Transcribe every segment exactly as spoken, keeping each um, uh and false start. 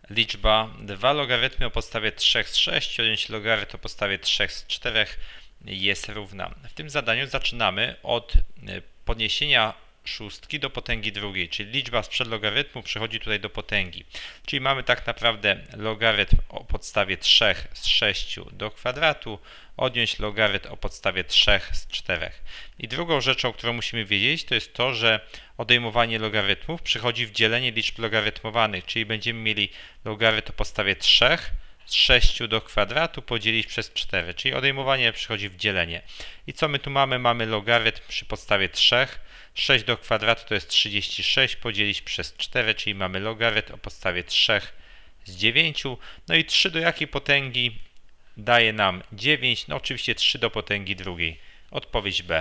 liczba dwa logarytmy o podstawie trzy z sześciu odjąć logarytm o podstawie trzy z czterech jest równa. W tym zadaniu zaczynamy od podniesienia szóstki do potęgi drugiej, czyli liczba sprzed logarytmu przechodzi tutaj do potęgi. Czyli mamy tak naprawdę logarytm o podstawie trzy z sześciu do kwadratu, odjąć logarytm o podstawie trzy z czterech. I drugą rzeczą, którą musimy wiedzieć, to jest to, że odejmowanie logarytmów przychodzi w dzielenie liczb logarytmowanych, czyli będziemy mieli logarytm o podstawie trzy z sześciu do kwadratu podzielić przez cztery, czyli odejmowanie przychodzi w dzielenie. I co my tu mamy? Mamy logarytm przy podstawie trzy, sześć do kwadratu to jest trzydzieści sześć podzielić przez cztery, czyli mamy logarytm o podstawie trzy z dziewięciu. No i trzy do jakiej potęgi daje nam dziewięć? No oczywiście trzy do potęgi drugiej. Odpowiedź B.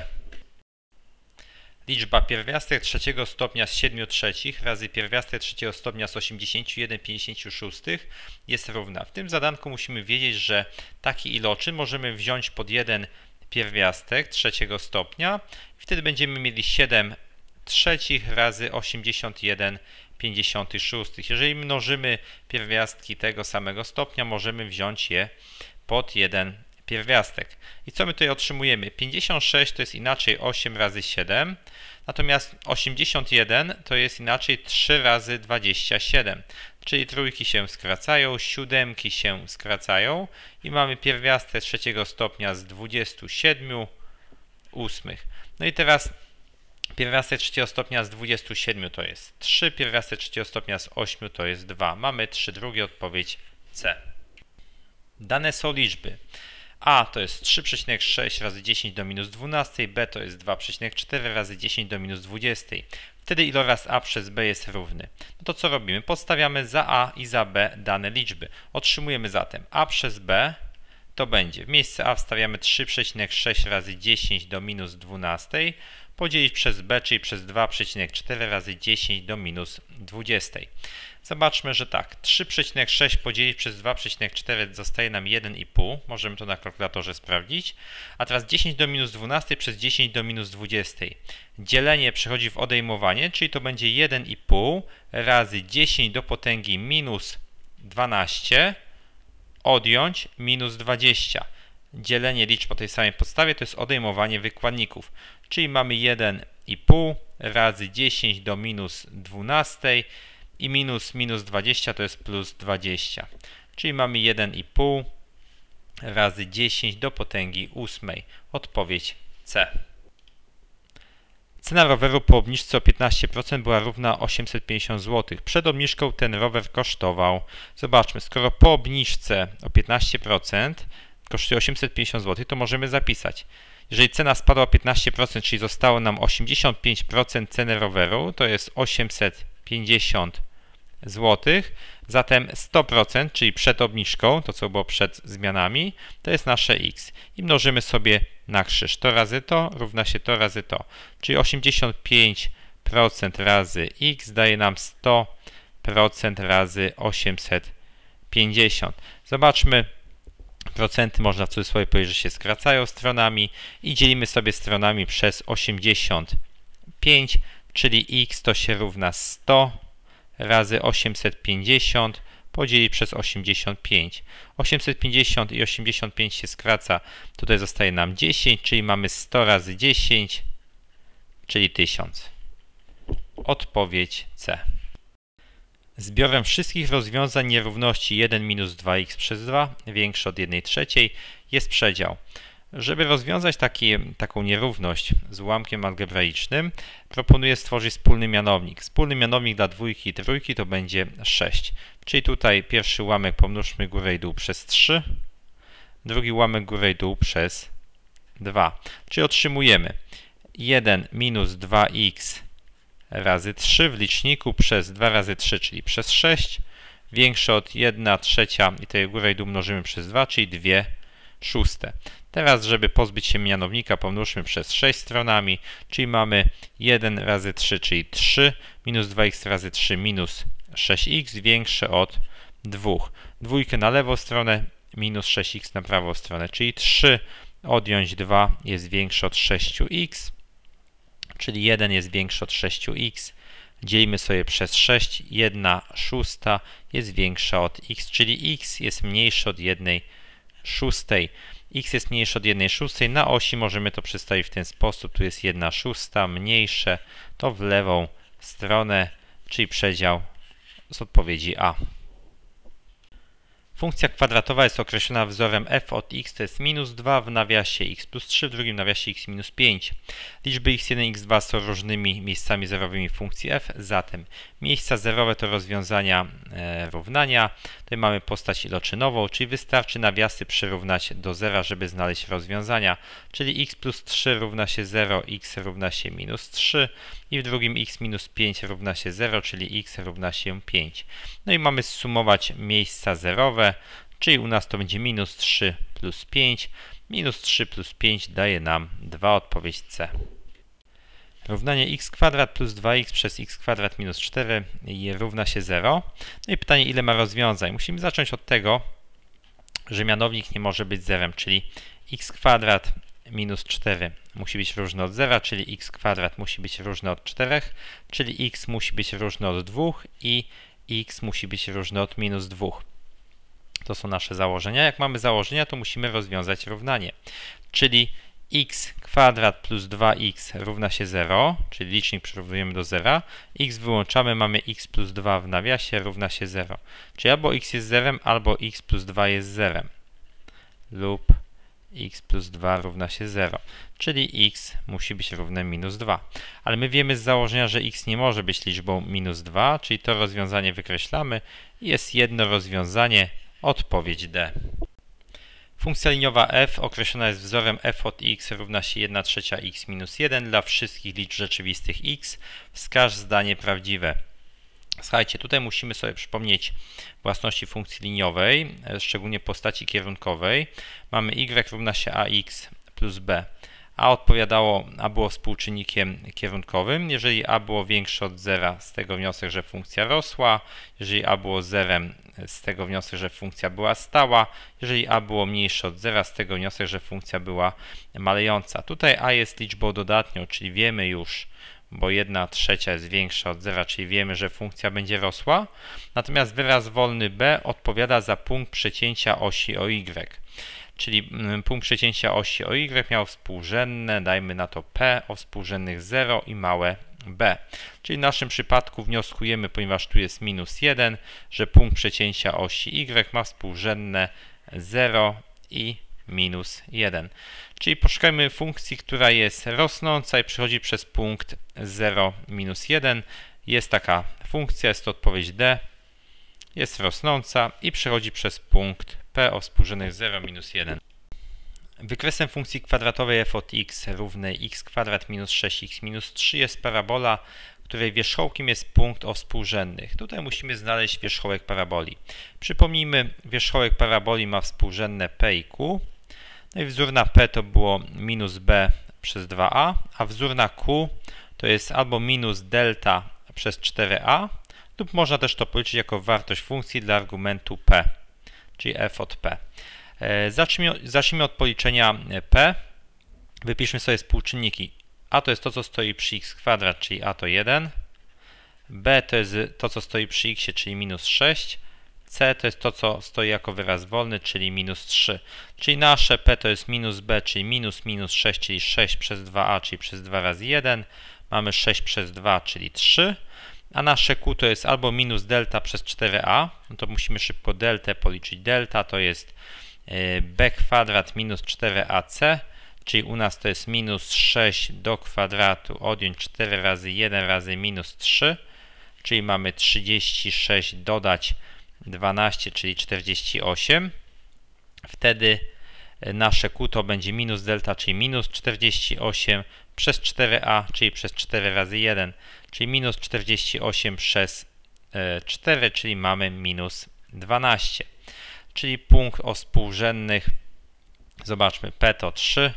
Liczba pierwiastek trzeciego stopnia z siedmiu trzecich razy pierwiastek trzeciego stopnia z osiemdziesięciu jeden pięćdziesięciu szóstych jest równa. W tym zadanku musimy wiedzieć, że taki iloczyn możemy wziąć pod jeden pierwiastek trzeciego stopnia i wtedy będziemy mieli siedem trzecich razy osiemdziesiąt jeden pięćdziesiąt szóstych. Jeżeli mnożymy pierwiastki tego samego stopnia, możemy wziąć je pod jeden pierwiastek. I co my tutaj otrzymujemy? pięćdziesiąt sześć to jest inaczej osiem razy siedem, natomiast osiemdziesiąt jeden to jest inaczej trzy razy dwadzieścia siedem. Czyli trójki się skracają, siódemki się skracają i mamy pierwiastek trzeciego stopnia z dwudziestu siedmiu ósmych. No i teraz pierwiastek trzeciego stopnia z dwudziestu siedmiu to jest trzy, pierwiastek trzeciego stopnia z ośmiu to jest dwa. Mamy trzy drugie, odpowiedź C. Dane są liczby. A to jest trzy przecinek sześć razy dziesięć do minus dwanaście, B to jest dwa przecinek cztery razy dziesięć do minus dwadzieścia. Wtedy iloraz A przez B jest równy. No to co robimy? Podstawiamy za A i za B dane liczby. Otrzymujemy zatem A przez B to będzie, w miejsce A wstawiamy trzy przecinek sześć razy dziesięć do minus dwanaście, podzielić przez B, czyli przez dwa przecinek cztery razy dziesięć do minus dwadzieścia. Zobaczmy, że tak, trzy przecinek sześć podzielić przez dwa przecinek cztery zostaje nam jeden i pół. Możemy to na kalkulatorze sprawdzić. A teraz dziesięć do minus dwanaście przez dziesięć do minus dwadzieścia. Dzielenie przechodzi w odejmowanie, czyli to będzie jeden i pół razy dziesięć do potęgi minus dwanaście odjąć minus dwadzieścia. Dzielenie liczb po tej samej podstawie to jest odejmowanie wykładników. Czyli mamy jeden i pół razy dziesięć do minus dwanaście i minus minus dwadzieścia to jest plus dwadzieścia. Czyli mamy jeden i pół razy dziesięć do potęgi ósmej. Odpowiedź C. Cena roweru po obniżce o piętnaście procent była równa osiemset pięćdziesiąt złotych. Przed obniżką ten rower kosztował, zobaczmy, skoro po obniżce o piętnaście procent kosztuje osiemset pięćdziesiąt złotych, to możemy zapisać. Jeżeli cena spadła o piętnaście procent, czyli zostało nam osiemdziesiąt pięć procent ceny roweru, to jest osiemset pięćdziesiąt złotych. Zatem sto procent, czyli przed obniżką, to co było przed zmianami, to jest nasze x. I mnożymy sobie na krzyż. To razy to równa się to razy to. Czyli osiemdziesiąt pięć procent razy x daje nam sto procent razy osiemset pięćdziesiąt. Zobaczmy. Procenty można w cudzysłowie powiedzieć, że się skracają stronami i dzielimy sobie stronami przez osiemdziesiąt pięć, czyli x to się równa sto razy osiemset pięćdziesiąt podzielić przez osiemdziesiąt pięć. osiemset pięćdziesiąt i osiemdziesiąt pięć się skraca, tutaj zostaje nam dziesięć, czyli mamy sto razy dziesięć, czyli tysiąc. Odpowiedź C. Zbiorem wszystkich rozwiązań nierówności jeden minus dwa x przez dwa większe od jednej trzeciej jest przedział. Żeby rozwiązać taki, taką nierówność z ułamkiem algebraicznym, proponuję stworzyć wspólny mianownik. Wspólny mianownik dla dwójki i trójki to będzie sześć. Czyli tutaj pierwszy ułamek pomnóżmy górę i dół przez trzy, drugi ułamek górę i dół przez dwa. Czyli otrzymujemy jeden minus dwa x razy trzy w liczniku przez dwa razy trzy, czyli przez sześć, większe od jedna trzecia i tutaj górę i dół mnożymy przez dwa, czyli dwie szóste. Teraz, żeby pozbyć się mianownika, pomnóżmy przez sześć stronami, czyli mamy jeden razy trzy, czyli trzy, minus dwa x razy trzy, minus sześć x, większe od dwóch. Dwójkę na lewą stronę, minus sześć x na prawą stronę, czyli trzy odjąć dwa jest większe od sześć x, czyli jeden jest większy od sześć x, dzielimy sobie przez sześć, jedna szósta jest większa od x, czyli x jest mniejsze od jednej szóstej. X jest mniejsze od jednej szóstej, na osi możemy to przedstawić w ten sposób, tu jest jedna szósta, mniejsze, to w lewą stronę, czyli przedział z odpowiedzi A. Funkcja kwadratowa jest określona wzorem f od x, to jest minus dwa w nawiasie x plus trzy, w drugim nawiasie x minus pięć. Liczby x jeden i x dwa są różnymi miejscami zerowymi funkcji f, zatem miejsca zerowe to rozwiązania e, równania. Tutaj mamy postać iloczynową, czyli wystarczy nawiasy przyrównać do zera, żeby znaleźć rozwiązania, czyli x plus trzy równa się zero, x równa się minus trzy i w drugim x minus pięć równa się zero, czyli x równa się pięć. No i mamy zsumować miejsca zerowe, czyli u nas to będzie minus trzy plus pięć. Minus trzy plus pięć daje nam dwa, odpowiedź C. Równanie x kwadrat plus dwa x przez x kwadrat minus cztery równa się zero. No i pytanie, ile ma rozwiązań? Musimy zacząć od tego, że mianownik nie może być zerem, czyli x kwadrat minus cztery musi być różny od zera, czyli x kwadrat musi być różny od czterech, czyli x musi być różny od dwóch i x musi być różny od minus dwóch. To są nasze założenia. Jak mamy założenia, to musimy rozwiązać równanie. Czyli x kwadrat plus dwa x równa się zero, czyli licznik przyrównujemy do zera. X wyłączamy, mamy x plus dwa w nawiasie równa się zero. Czyli albo x jest zerem, albo x plus dwa jest zerem. Lub x plus dwa równa się zero. Czyli x musi być równe minus dwa. Ale my wiemy z założenia, że x nie może być liczbą minus dwa, czyli to rozwiązanie wykreślamy. Jest jedno rozwiązanie, odpowiedź D. Funkcja liniowa f określona jest wzorem f od x równa się jedna trzecia x minus jeden dla wszystkich liczb rzeczywistych x. Wskaż zdanie prawdziwe. Słuchajcie, tutaj musimy sobie przypomnieć własności funkcji liniowej, szczególnie postaci kierunkowej. Mamy y równa się ax plus b. A odpowiadało, a było współczynnikiem kierunkowym. Jeżeli a było większe od zera, z tego wniosek, że funkcja rosła. Jeżeli a było zerem, z tego wniosek, że funkcja była stała. Jeżeli a było mniejsze od zera, z tego wniosek, że funkcja była malejąca. Tutaj a jest liczbą dodatnią, czyli wiemy już, bo jedna trzecia jest większa od zera, czyli wiemy, że funkcja będzie rosła. Natomiast wyraz wolny b odpowiada za punkt przecięcia osi o y. Czyli punkt przecięcia osi o y miał współrzędne, dajmy na to p o współrzędnych zero i małe b. Czyli w naszym przypadku wnioskujemy, ponieważ tu jest minus jeden, że punkt przecięcia osi y ma współrzędne zero i minus jeden. Czyli poszukajmy funkcji, która jest rosnąca i przechodzi przez punkt zero, minus jeden. Jest taka funkcja, jest to odpowiedź D. Jest rosnąca i przechodzi przez punkt P o współrzędnych zero, minus jeden. Wykresem funkcji kwadratowej f od x równej x kwadrat minus sześć x minus trzy jest parabola, której wierzchołkiem jest punkt o współrzędnych. Tutaj musimy znaleźć wierzchołek paraboli. Przypomnijmy, wierzchołek paraboli ma współrzędne p i q. No i wzór na p to było minus b przez dwa a, a wzór na q to jest albo minus delta przez cztery a, lub można też to policzyć jako wartość funkcji dla argumentu p, czyli f od p. Zacznijmy, zacznijmy od policzenia p. Wypiszmy sobie współczynniki. A to jest to, co stoi przy x kwadrat, czyli a to jeden. B to jest to, co stoi przy x, czyli minus sześć. C to jest to, co stoi jako wyraz wolny, czyli minus trzy. Czyli nasze p to jest minus b, czyli minus minus sześć, czyli sześć przez dwa a, czyli przez dwa razy jeden. Mamy sześć przez dwa, czyli trzy. A nasze q to jest albo minus delta przez cztery a, no to musimy szybko deltę policzyć. Delta to jest b kwadrat minus cztery a c, czyli u nas to jest minus sześć do kwadratu odjąć cztery razy jeden razy minus trzy, czyli mamy trzydzieści sześć dodać dwanaście, czyli czterdzieści osiem. Wtedy nasze q to będzie minus delta, czyli minus czterdzieści osiem przez cztery a, czyli przez cztery razy jeden, czyli minus czterdzieści osiem przez cztery, czyli mamy minus dwanaście. Czyli punkt o współrzędnych, zobaczmy, p to trzy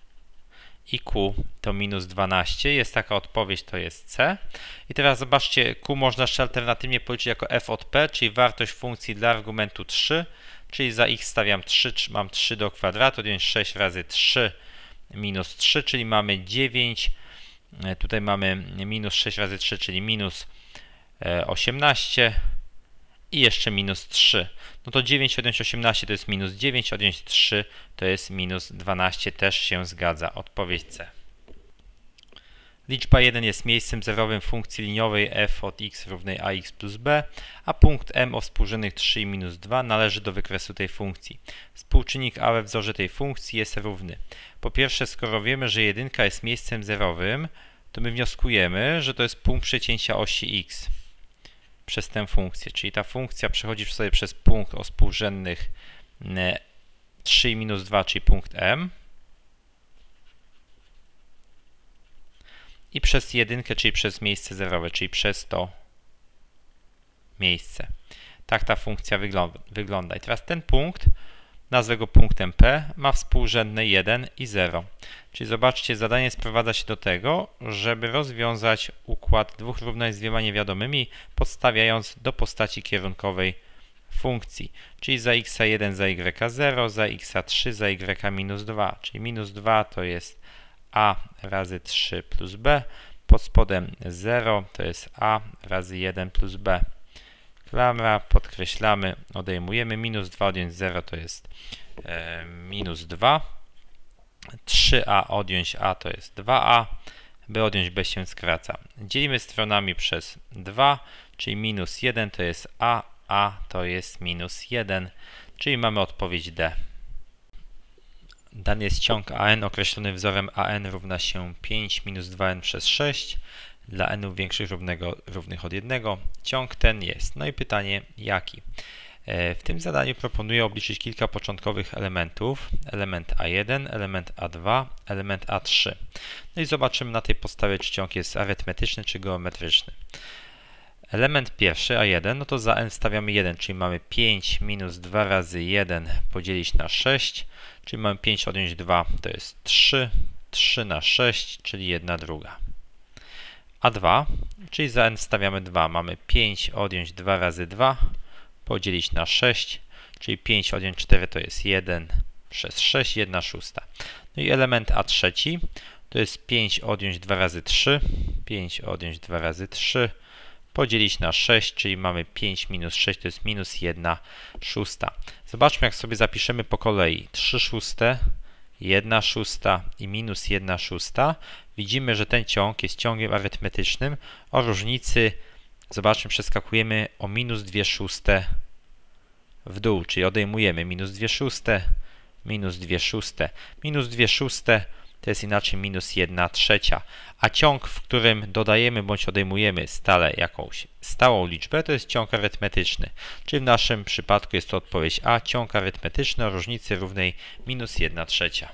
i q to minus dwanaście. Jest taka odpowiedź, to jest C. I teraz zobaczcie, q można jeszcze alternatywnie policzyć jako f od p, czyli wartość funkcji dla argumentu trzy, czyli za x stawiam trzy, mam trzy do kwadratu, odjąć sześć razy trzy minus trzy, czyli mamy dziewięć Tutaj mamy minus sześć razy trzy, czyli minus osiemnaście i jeszcze minus trzy. No to dziewięć odjąć osiemnaście to jest minus dziewięć, odjąć trzy to jest minus dwanaście, też się zgadza. Odpowiedź C. Liczba jeden jest miejscem zerowym funkcji liniowej f od x równej ax plus b, a punkt m o współrzędnych trzy i minus dwa należy do wykresu tej funkcji. Współczynnik a we wzorze tej funkcji jest równy. Po pierwsze, skoro wiemy, że jedynka jest miejscem zerowym, to my wnioskujemy, że to jest punkt przecięcia osi x przez tę funkcję. Czyli ta funkcja przechodzi sobie przez punkt o współrzędnych trzy i minus dwa, czyli punkt m. I przez jedynkę, czyli przez miejsce zerowe, czyli przez to miejsce. Tak ta funkcja wygląda. I teraz ten punkt, nazwę go punktem P, ma współrzędne jeden i zero. Czyli zobaczcie, zadanie sprowadza się do tego, żeby rozwiązać układ dwóch równań z dwiema niewiadomymi, podstawiając do postaci kierunkowej funkcji. Czyli za x jeden, za y zero, za x trzy, za y minus dwa. Czyli minus dwa to jest a razy trzy plus b, pod spodem zero to jest a razy jeden plus b. Klamra, podkreślamy, odejmujemy, minus dwa odjąć zero to jest e, minus dwa, trzy a odjąć a to jest dwa a, b odjąć b się skraca. Dzielimy stronami przez dwa, czyli minus jeden to jest a, a to jest minus jeden, czyli mamy odpowiedź D. Dany jest ciąg A N określony wzorem A N równa się pięć minus dwa n przez sześć dla n większych równego, równych od jednego. Ciąg ten jest. No i pytanie jaki? W tym zadaniu proponuję obliczyć kilka początkowych elementów. Element A jeden, element A dwa, element A trzy. No i zobaczymy na tej podstawie, czy ciąg jest arytmetyczny, czy geometryczny. Element pierwszy, A jeden, no to za n stawiamy jeden, czyli mamy pięć minus dwa razy jeden podzielić na sześć, czyli mamy pięć odjąć dwa, to jest trzy, trzy na sześć, czyli jedna druga. A dwa, czyli za n stawiamy dwa, mamy pięć odjąć dwa razy dwa, podzielić na sześć, czyli pięć odjąć cztery to jest jeden przez sześć, jedna szósta. No i element A trzeci, to jest pięć odjąć dwa razy trzy, pięć odjąć dwa razy trzy, podzielić na sześć, czyli mamy pięć minus sześć, to jest minus jedna szósta. Zobaczmy, jak sobie zapiszemy po kolei. trzy szóste, jedna szósta i minus jedna szósta. Widzimy, że ten ciąg jest ciągiem arytmetycznym o różnicy, zobaczmy, przeskakujemy o minus dwie szóste w dół, czyli odejmujemy minus dwie szóste, minus dwie szóste, minus dwie szóste. To jest inaczej minus jedna trzecia, a ciąg, w którym dodajemy bądź odejmujemy stale jakąś stałą liczbę, to jest ciąg arytmetyczny, czyli w naszym przypadku jest to odpowiedź A, ciąg arytmetyczny o różnicy równej minus jedna trzecia.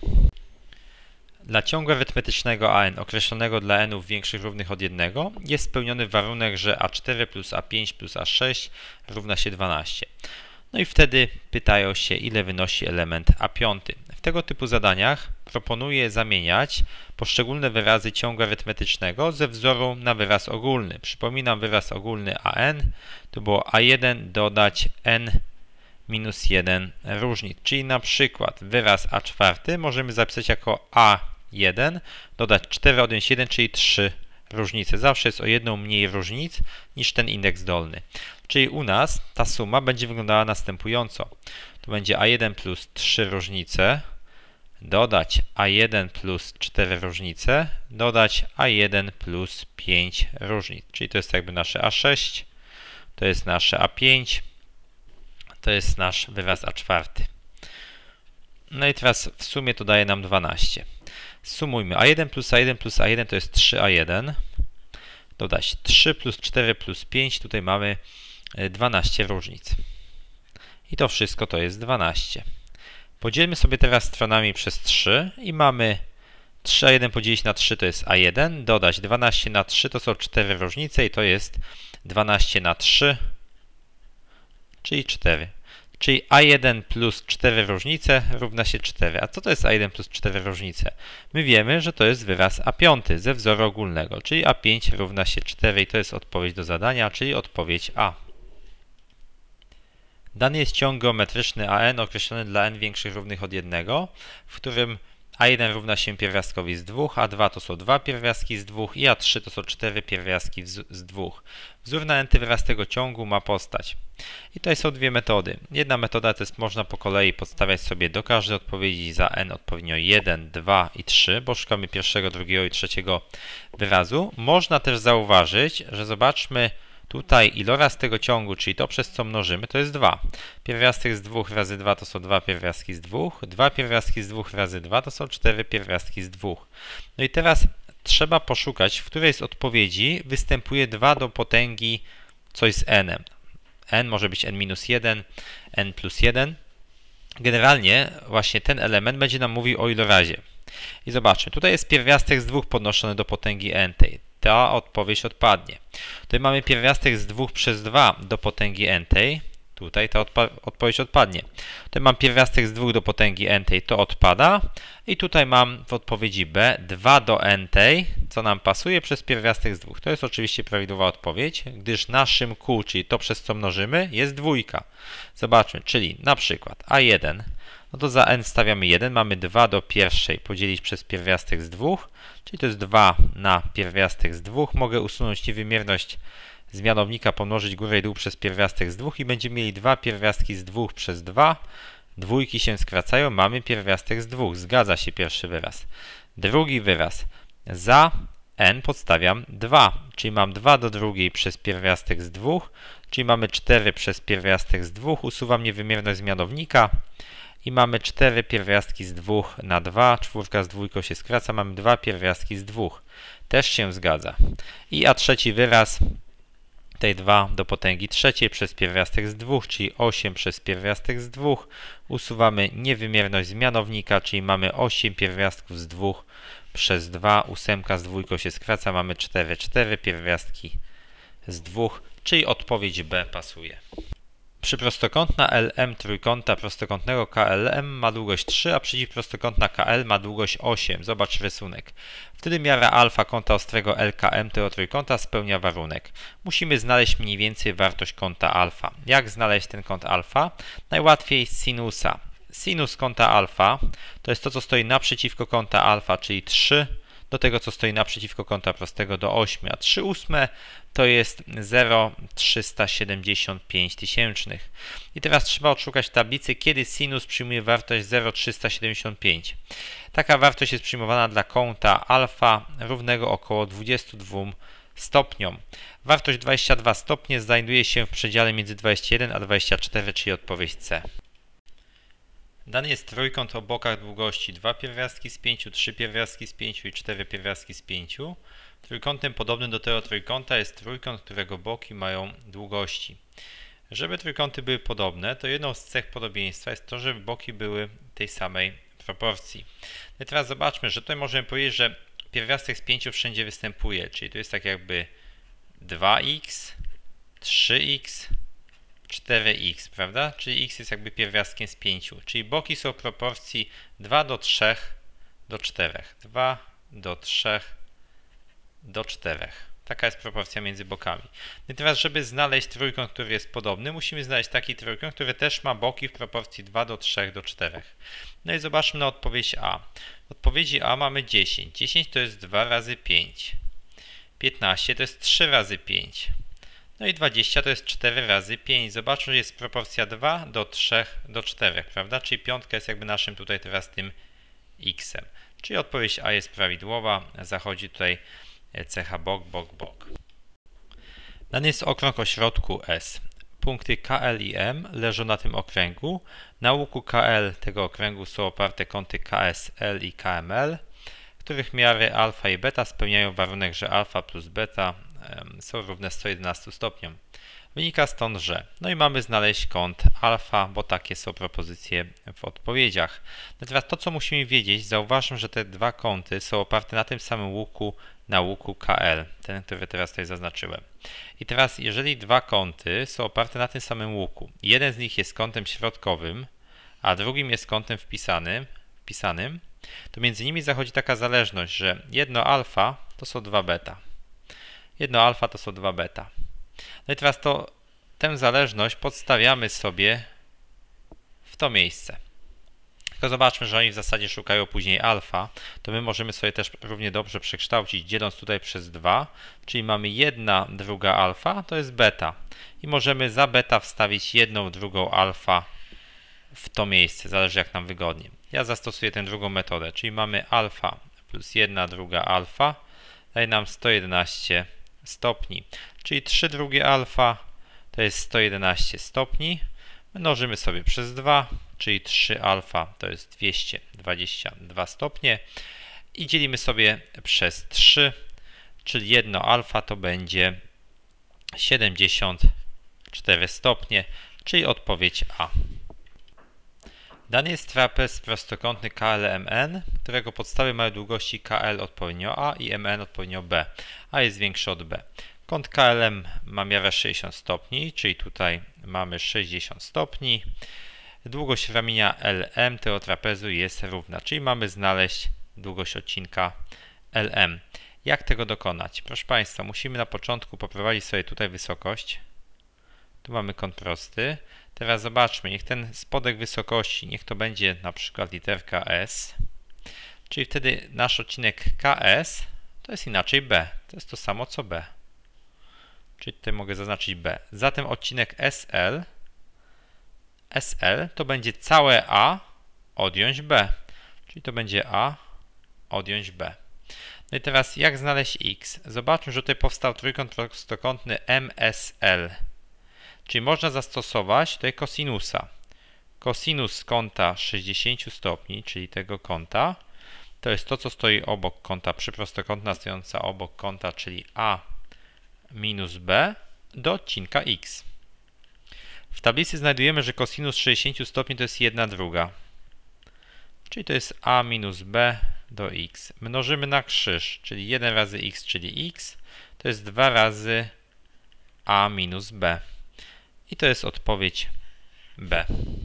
Dla ciągu arytmetycznego A N określonego dla n-ów większych równych od jednego jest spełniony warunek, że A cztery plus A pięć plus A sześć równa się dwanaście. No i wtedy pytają się, ile wynosi element A pięć. W tego typu zadaniach proponuję zamieniać poszczególne wyrazy ciągu arytmetycznego ze wzoru na wyraz ogólny. Przypominam, wyraz ogólny A N to było A jeden dodać n minus jeden różnic. Czyli na przykład wyraz A cztery możemy zapisać jako A jeden dodać cztery odjąć jeden, czyli trzy różnice. Zawsze jest o jedną mniej różnic niż ten indeks dolny. Czyli u nas ta suma będzie wyglądała następująco. To będzie A jeden plus trzy różnice, dodać A jeden plus cztery różnice, dodać A jeden plus pięć różnic. Czyli to jest jakby nasze A sześć, to jest nasze A pięć, to jest nasz wyraz A cztery. No i teraz w sumie to daje nam dwanaście. Sumujmy. A jeden plus A jeden plus A jeden to jest trzy A jeden. Dodać trzy plus cztery plus pięć. Tutaj mamy dwanaście różnic. I to wszystko to jest dwanaście. Podzielmy sobie teraz stronami przez trzy i mamy trzy A jeden podzielić na trzy to jest A jeden. Dodać dwanaście na trzy to są cztery różnice i to jest dwanaście na trzy, czyli cztery. Czyli A jeden plus cztery różnice równa się cztery. A co to jest A jeden plus cztery różnice? My wiemy, że to jest wyraz A pięć ze wzoru ogólnego, czyli A pięć równa się cztery i to jest odpowiedź do zadania, czyli odpowiedź A. Dany jest ciąg geometryczny A N określony dla n większych równych od jednego, w którym a jeden równa się pierwiastkowi z dwóch, a dwa to są dwa pierwiastki z dwóch i a trzy to są cztery pierwiastki z dwóch. Wzór na n-ty wyraz tego ciągu ma postać. I tutaj są dwie metody. Jedna metoda to jest można po kolei podstawiać sobie do każdej odpowiedzi za n odpowiednio jeden, dwa i trzy, bo szukamy pierwszego, drugiego i trzeciego wyrazu. Można też zauważyć, że zobaczmy tutaj iloraz tego ciągu, czyli to przez co mnożymy, to jest dwa. Pierwiastek z dwóch razy dwa to są dwa pierwiastki z dwóch. dwa pierwiastki z dwóch razy dwa to są cztery pierwiastki z dwóch. No i teraz trzeba poszukać, w której z odpowiedzi występuje dwa do potęgi coś z n-em. n może być n minus jeden, n plus jeden. Generalnie właśnie ten element będzie nam mówił o ilorazie. I zobaczmy, tutaj jest pierwiastek z dwóch podnoszony do potęgi n tej. Ta odpowiedź odpadnie. Tutaj mamy pierwiastek z dwóch przez dwa do potęgi n tej. Tutaj ta odpa odpowiedź odpadnie. Tutaj mam pierwiastek z dwóch do potęgi n tej, to odpada. I tutaj mam w odpowiedzi b dwa do n tej, co nam pasuje przez pierwiastek z dwóch. To jest oczywiście prawidłowa odpowiedź, gdyż naszym q, czyli to przez co mnożymy, jest dwójka. Zobaczmy, czyli na przykład a jeden, no to za n stawiamy jeden, mamy dwa do pierwszej podzielić przez pierwiastek z dwóch, czyli to jest dwa na pierwiastek z dwóch. Mogę usunąć niewymierność z mianownika, pomnożyć górę i dół przez pierwiastek z dwóch i będziemy mieli dwa pierwiastki z dwóch przez dwa. Dwójki się skracają, mamy pierwiastek z dwóch. Zgadza się pierwszy wyraz. Drugi wyraz. Za n podstawiam dwa, czyli mam dwa do drugiej przez pierwiastek z dwóch, czyli mamy cztery przez pierwiastek z dwóch. Usuwam niewymierność z mianownika. I mamy cztery pierwiastki z dwóch na dwa, czwórka z dwójką się skraca, mamy dwa pierwiastki z dwóch. Też się zgadza. I a trzeci wyraz, tej dwa do potęgi trzeciej przez pierwiastek z dwóch, czyli osiem przez pierwiastek z dwóch. Usuwamy niewymierność z mianownika, czyli mamy osiem pierwiastków z dwóch przez dwa, ósemka z dwójką się skraca, mamy cztery, cztery pierwiastki z dwóch, czyli odpowiedź B pasuje. Przyprostokątna L M trójkąta prostokątnego K L M ma długość trzy, a przeciwprostokątna K L ma długość osiem. Zobacz rysunek. Wtedy miara alfa kąta ostrego L K M tego trójkąta spełnia warunek. Musimy znaleźć mniej więcej wartość kąta alfa. Jak znaleźć ten kąt alfa? Najłatwiej z sinusa. Sinus kąta alfa to jest to, co stoi naprzeciwko kąta alfa, czyli trzy, do tego, co stoi naprzeciwko kąta prostego do ośmiu, a trzy ósme to jest zero przecinek trzysta siedemdziesiąt pięć tysięcznych. I teraz trzeba odszukać w tablicy, kiedy sinus przyjmuje wartość zero przecinek trzysta siedemdziesiąt pięć. Taka wartość jest przyjmowana dla kąta alfa równego około dwudziestu dwóm stopniom. Wartość dwadzieścia dwa stopnie znajduje się w przedziale między dwudziestym jeden a dwudziestym czwartym, czyli odpowiedź C. Dany jest trójkąt o bokach długości dwa pierwiastki z pięciu, trzy pierwiastki z pięciu i cztery pierwiastki z pięciu. Trójkątem podobnym do tego trójkąta jest trójkąt, którego boki mają długości. Żeby trójkąty były podobne, to jedną z cech podobieństwa jest to, żeby boki były tej samej proporcji. No i teraz zobaczmy, że tutaj możemy powiedzieć, że pierwiastek z pięciu wszędzie występuje, czyli to jest tak jakby dwa x, trzy x, cztery x, prawda? Czyli x jest jakby pierwiastkiem z pięciu, czyli boki są proporcji dwa do trzech do czterech. dwa do trzech do czterech. Taka jest proporcja między bokami. I teraz, żeby znaleźć trójkąt, który jest podobny, musimy znaleźć taki trójkąt, który też ma boki w proporcji dwa do trzech do czterech. No i zobaczmy na odpowiedź A. W odpowiedzi A mamy dziesięć. dziesięć to jest dwa razy pięć. piętnaście to jest trzy razy pięć. No i dwadzieścia to jest cztery razy pięć. Zobaczmy, że jest proporcja dwa do trzech do czterech, prawda? Czyli piątka jest jakby naszym tutaj teraz tym x-em. Czyli odpowiedź A jest prawidłowa. Zachodzi tutaj cecha bok, bok, bok. Dany jest okrąg o środku S. Punkty K L i M leżą na tym okręgu. Na łuku K L tego okręgu są oparte kąty K S L i K M L, których miary alfa i beta spełniają warunek, że alfa plus beta są równe sto jedenastu stopniom. Wynika stąd, że no i mamy znaleźć kąt alfa, bo takie są propozycje w odpowiedziach. No teraz to, co musimy wiedzieć, zauważmy, że te dwa kąty są oparte na tym samym łuku, na łuku K L, ten, który teraz tutaj zaznaczyłem. I teraz, jeżeli dwa kąty są oparte na tym samym łuku, jeden z nich jest kątem środkowym, a drugim jest kątem wpisanym, wpisanym, to między nimi zachodzi taka zależność, że jedno alfa to są dwa beta. Jedno alfa to są dwa beta. No i teraz to, tę zależność podstawiamy sobie w to miejsce. Tylko zobaczmy, że oni w zasadzie szukają później alfa, to my możemy sobie też równie dobrze przekształcić, dzieląc tutaj przez dwa, czyli mamy jedna druga alfa, to jest beta. I możemy za beta wstawić jedną drugą alfa w to miejsce, zależy jak nam wygodnie. Ja zastosuję tę drugą metodę, czyli mamy alfa plus jedna druga alfa, daje nam sto jedenaście stopni, czyli trzy drugie alfa to jest sto jedenaście stopni, mnożymy sobie przez dwa, czyli trzy alfa to jest dwieście dwadzieścia dwa stopnie i dzielimy sobie przez trzy, czyli jedno alfa to będzie siedemdziesiąt cztery stopnie, czyli odpowiedź A. Dany jest trapez prostokątny K L M N, którego podstawy mają długości K L odpowiednio A i M N odpowiednio B, a jest większy od B. Kąt K L M ma miarę sześćdziesiąt stopni, czyli tutaj mamy sześćdziesiąt stopni. Długość ramienia L M tego trapezu jest równa, czyli mamy znaleźć długość odcinka L M. Jak tego dokonać? Proszę Państwa, musimy na początku poprowadzić sobie tutaj wysokość. Tu mamy kąt prosty. Teraz zobaczmy, niech ten spodek wysokości, niech to będzie na przykład literka S. Czyli wtedy nasz odcinek K S to jest inaczej B. To jest to samo co B. Czyli tutaj mogę zaznaczyć B. Zatem odcinek S L S L to będzie całe A odjąć B. Czyli to będzie A odjąć B. No i teraz jak znaleźć X? Zobaczmy, że tutaj powstał trójkąt prostokątny M S L. Czyli można zastosować tutaj kosinusa. Kosinus kąta sześćdziesiąt stopni, czyli tego kąta, to jest to, co stoi obok kąta przyprostokątna stojąca obok kąta, czyli A minus B do odcinka X. W tablicy znajdujemy, że kosinus sześćdziesiąt stopni to jest jedna druga. Czyli to jest A minus B do X. Mnożymy na krzyż, czyli jeden razy X, czyli X, to jest dwa razy A minus B. I to jest odpowiedź B.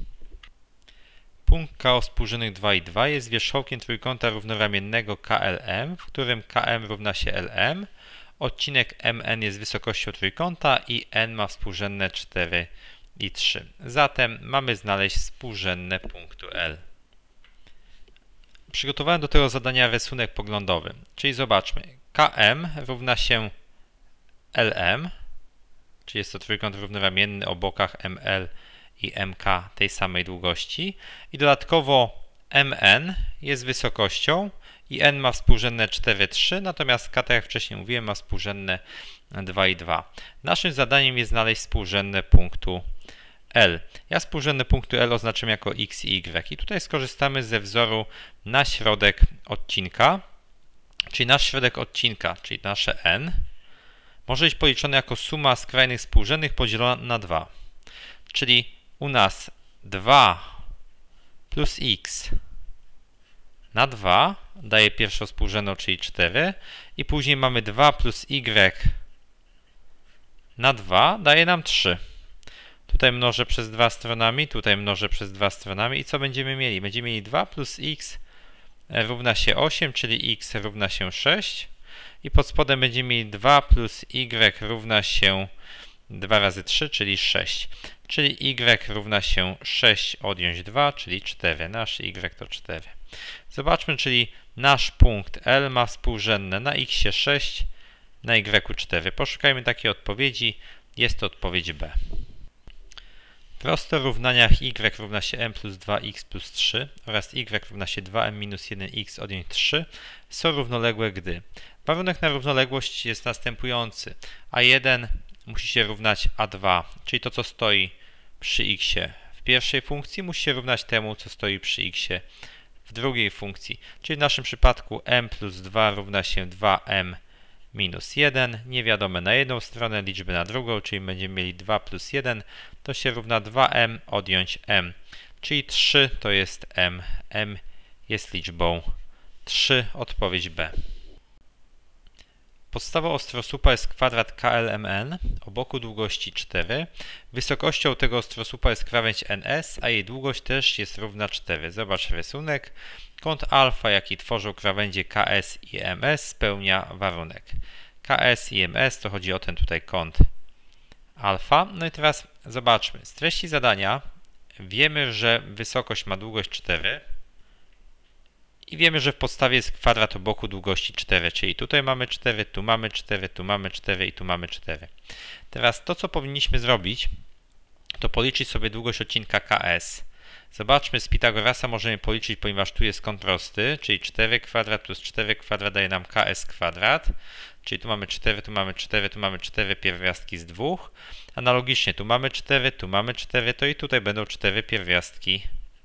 Punkt K o współrzędnych dwa i dwa jest wierzchołkiem trójkąta równoramiennego K L M, w którym K M równa się L M. Odcinek M N jest wysokością trójkąta i N ma współrzędne cztery i trzy. Zatem mamy znaleźć współrzędne punktu L. Przygotowałem do tego zadania rysunek poglądowy, czyli zobaczmy. K M równa się L M, czyli jest to trójkąt równoramienny o bokach M L i M K tej samej długości i dodatkowo M N jest wysokością i N ma współrzędne cztery, trzy, natomiast K, tak jak wcześniej mówiłem, ma współrzędne dwa i dwa. Naszym zadaniem jest znaleźć współrzędne punktu L. Ja współrzędne punktu L oznaczam jako X i Y i tutaj skorzystamy ze wzoru na środek odcinka, czyli nasz środek odcinka, czyli nasze N, może być policzone jako suma skrajnych współrzędnych podzielona na dwa. Czyli u nas dwa plus x na dwa daje pierwszą współrzędną, czyli cztery. I później mamy dwa plus y na dwa daje nam trzy. Tutaj mnożę przez dwa stronami, tutaj mnożę przez dwa stronami. I co będziemy mieli? Będziemy mieli dwa plus x równa się osiem, czyli x równa się sześć. I pod spodem będziemy mieli dwa plus y równa się dwa razy trzy, czyli sześć. Czyli y równa się sześć odjąć dwa, czyli cztery. Nasz y to cztery. Zobaczmy, czyli nasz punkt L ma współrzędne na x sześć, na y cztery. Poszukajmy takiej odpowiedzi. Jest to odpowiedź B. W prostorównaniach y równa się m plus dwa x plus trzy oraz y równa się dwa m minus jeden x odjąć trzy są równoległe, gdy warunek na równoległość jest następujący. a jeden musi się równać a dwa, czyli to, co stoi przy x w pierwszej funkcji, musi się równać temu, co stoi przy x w drugiej funkcji. Czyli w naszym przypadku m plus dwa równa się dwa m minus jeden, niewiadome na jedną stronę, liczby na drugą, czyli będziemy mieli dwa plus jeden, to się równa dwa m odjąć m, czyli trzy to jest m, m jest liczbą trzy, odpowiedź B. Podstawą ostrosłupa jest kwadrat K L M N o boku długości cztery. Wysokością tego ostrosłupa jest krawędź N S, a jej długość też jest równa cztery. Zobacz rysunek. Kąt alfa, jaki tworzą krawędzie K S i M S, spełnia warunek. K S i M S to chodzi o ten tutaj kąt alfa. No i teraz zobaczmy. Z treści zadania wiemy, że wysokość ma długość cztery. I wiemy, że w podstawie jest kwadrat o boku długości cztery, czyli tutaj mamy cztery, tu mamy cztery, tu mamy cztery i tu mamy cztery. Teraz to, co powinniśmy zrobić, to policzyć sobie długość odcinka K S. Zobaczmy, z Pitagorasa możemy policzyć, ponieważ tu jest kąt prosty, czyli cztery kwadrat plus cztery kwadrat daje nam K S kwadrat. Czyli tu mamy cztery, tu mamy cztery, tu mamy cztery pierwiastki z dwóch. Analogicznie tu mamy cztery, tu mamy cztery, to i tutaj będą cztery pierwiastki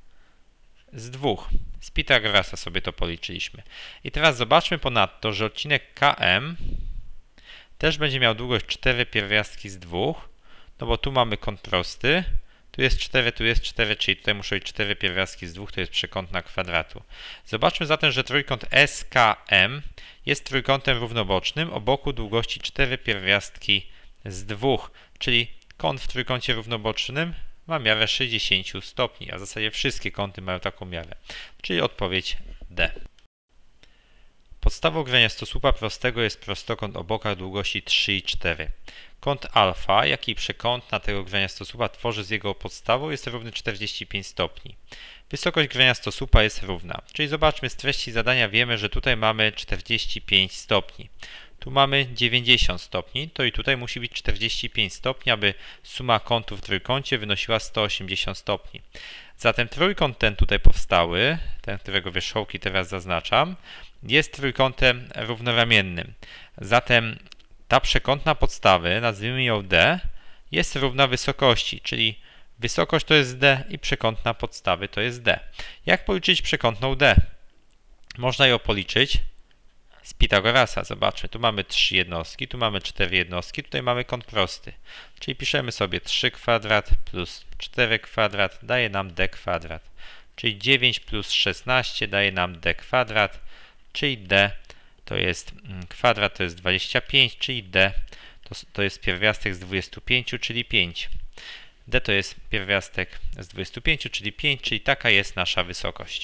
z dwóch. Z Pitagorasa sobie to policzyliśmy. I teraz zobaczmy ponadto, że odcinek K M też będzie miał długość cztery pierwiastki z dwóch, no bo tu mamy kąt prosty, tu jest cztery, tu jest cztery, czyli tutaj muszą być cztery pierwiastki z dwóch, to jest przekątna kwadratu. Zobaczmy zatem, że trójkąt S K M jest trójkątem równobocznym o boku długości cztery pierwiastki z dwóch, czyli kąt w trójkącie równobocznym ma miarę sześćdziesiąt stopni, a w zasadzie wszystkie kąty mają taką miarę, czyli odpowiedź D. Podstawą graniastosłupa prostego jest prostokąt o bokach długości trzy i cztery. Kąt alfa, jaki przekątna tego graniastosłupa tworzy z jego podstawą, jest równy czterdzieści pięć stopni. Wysokość graniastosłupa jest równa, czyli zobaczmy, z treści zadania wiemy, że tutaj mamy czterdzieści pięć stopni. Tu mamy dziewięćdziesiąt stopni, to i tutaj musi być czterdzieści pięć stopni, aby suma kątów w trójkącie wynosiła sto osiemdziesiąt stopni. Zatem trójkąt ten tutaj powstały, ten, którego wierzchołki teraz zaznaczam, jest trójkątem równoramiennym. Zatem ta przekątna podstawy, nazwijmy ją D, jest równa wysokości, czyli wysokość to jest D i przekątna podstawy to jest D. Jak policzyć przekątną D? Można ją policzyć z Pitagorasa. Zobaczmy, tu mamy trzy jednostki, tu mamy cztery jednostki, tutaj mamy kąt prosty. Czyli piszemy sobie trzy kwadrat plus cztery kwadrat daje nam D kwadrat. Czyli dziewięć plus szesnaście daje nam D kwadrat, czyli D to jest kwadrat, to jest dwadzieścia pięć, czyli D to, to jest pierwiastek z dwudziestu pięciu, czyli pięć. D to jest pierwiastek z dwudziestu pięciu, czyli pięć, czyli taka jest nasza wysokość.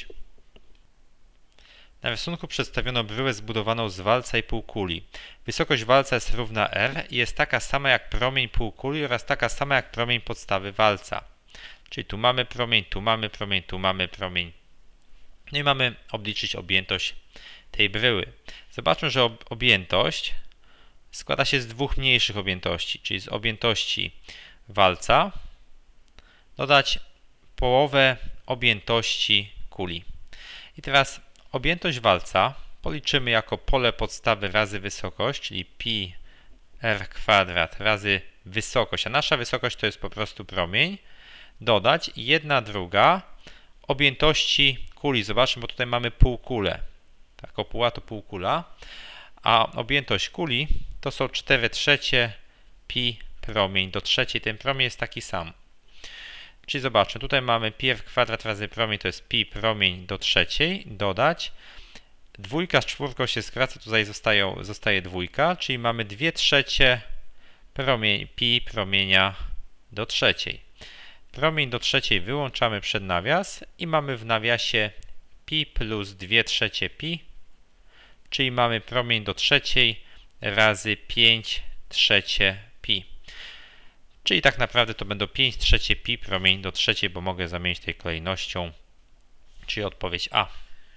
Na rysunku przedstawiono bryłę zbudowaną z walca i półkuli. Wysokość walca jest równa R i jest taka sama jak promień półkuli oraz taka sama jak promień podstawy walca. Czyli tu mamy promień, tu mamy promień, tu mamy promień. No i mamy obliczyć objętość tej bryły. Zobaczmy, że objętość składa się z dwóch mniejszych objętości, czyli z objętości walca dodać połowę objętości kuli. I teraz objętość walca policzymy jako pole podstawy razy wysokość, czyli pi r kwadrat razy wysokość, a nasza wysokość to jest po prostu promień, dodać jedna druga objętości kuli. Zobaczmy, bo tutaj mamy półkulę. Ta kopuła to półkula, a objętość kuli to są cztery trzecie pi promień do trzeciej. Ten promień jest taki sam. Czyli zobaczmy, tutaj mamy pi r kwadrat razy promień, to jest pi promień do trzeciej, dodać. Dwójka z czwórką się skraca, tutaj zostają, zostaje dwójka, czyli mamy dwie trzecie promień, pi promienia do trzeciej. Promień do trzeciej wyłączamy przed nawias i mamy w nawiasie pi plus dwie trzecie pi, czyli mamy promień do trzeciej razy pięć trzecie pi. Czyli tak naprawdę to będą pięć trzecie pi promień do trzeciej, bo mogę zamienić tej kolejnością, czyli odpowiedź A.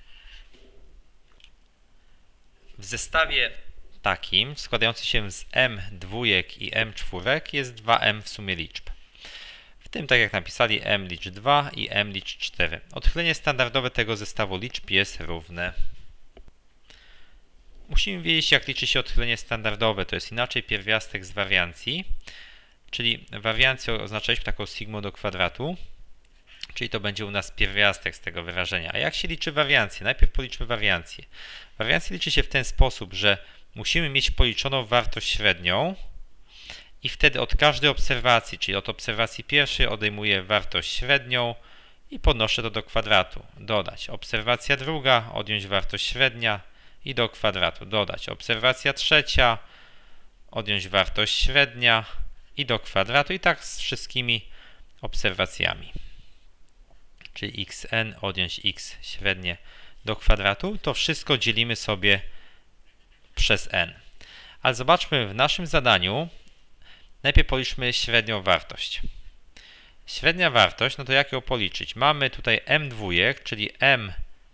W zestawie takim, składającym się z m dwójek i m czwórek, jest dwa m w sumie liczb. W tym, tak jak napisali, m licz dwa i m licz cztery. Odchylenie standardowe tego zestawu liczb jest równe. Musimy wiedzieć, jak liczy się odchylenie standardowe. To jest inaczej pierwiastek z wariancji, czyli wariancję oznaczaliśmy taką sigmą do kwadratu, czyli to będzie u nas pierwiastek z tego wyrażenia. A jak się liczy wariancję? Najpierw policzmy wariancję. Wariancję liczy się w ten sposób, że musimy mieć policzoną wartość średnią i wtedy od każdej obserwacji, czyli od obserwacji pierwszej odejmuję wartość średnią i podnoszę to do kwadratu. Dodać. Obserwacja druga, odjąć wartość średnia i do kwadratu. Dodać. Obserwacja trzecia, odjąć wartość średnia i do kwadratu. I tak z wszystkimi obserwacjami. Czyli xn odjąć x średnie do kwadratu. To wszystko dzielimy sobie przez n. Ale zobaczmy, w naszym zadaniu najpierw policzmy średnią wartość. Średnia wartość, no to jak ją policzyć? Mamy tutaj m dwójek, czyli m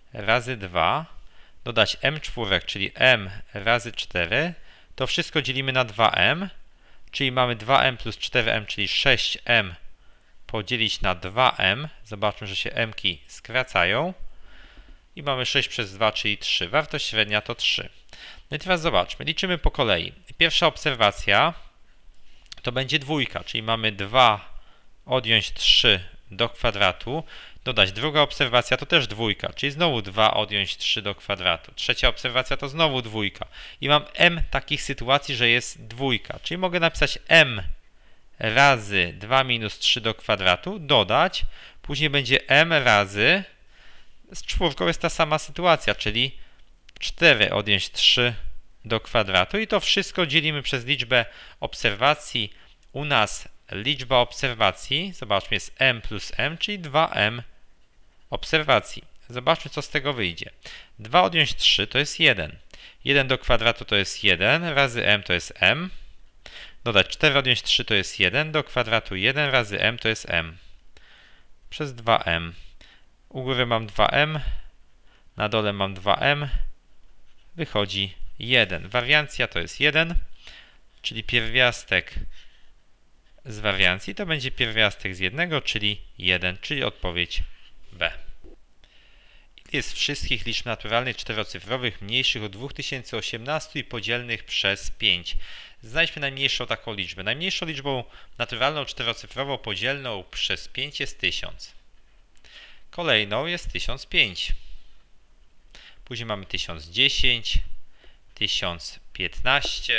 razy dwa, dodać m czwórek, czyli m razy cztery, to wszystko dzielimy na dwa m, czyli mamy dwa m plus cztery m, czyli sześć m podzielić na dwa m. Zobaczmy, że się m-ki skracają. I mamy sześć przez dwa, czyli trzy. Wartość średnia to trzy. No i teraz zobaczmy, liczymy po kolei. Pierwsza obserwacja to będzie dwójka, czyli mamy dwa odjąć trzy do kwadratu. Dodać druga obserwacja to też dwójka, czyli znowu dwa odjąć trzy do kwadratu. Trzecia obserwacja to znowu dwójka. I mam m takich sytuacji, że jest dwójka, czyli mogę napisać m razy dwa minus trzy do kwadratu, dodać, później będzie m razy, z czwórką jest ta sama sytuacja, czyli cztery odjąć trzy do kwadratu i to wszystko dzielimy przez liczbę obserwacji. U nas liczba obserwacji, zobaczmy, jest m plus m, czyli dwa m obserwacji. Zobaczmy, co z tego wyjdzie. dwa odjąć trzy to jest jeden. jeden do kwadratu to jest jeden, razy m to jest m. Dodać cztery odjąć trzy to jest jeden, do kwadratu jeden razy m to jest m. Przez dwa m. U góry mam dwa m, na dole mam dwa m. Wychodzi jeden. Wariancja to jest jeden, czyli pierwiastek z wariancji to będzie pierwiastek z jednego, czyli jeden, czyli odpowiedź B. Ile jest wszystkich liczb naturalnych czterocyfrowych mniejszych od dwa tysiące osiemnaście i podzielnych przez pięć? Znajdźmy najmniejszą taką liczbę. Najmniejszą liczbą naturalną czterocyfrową podzielną przez pięć jest tysiąc. Kolejną jest tysiąc pięć. Później mamy tysiąc dziesięć, tysiąc piętnaście,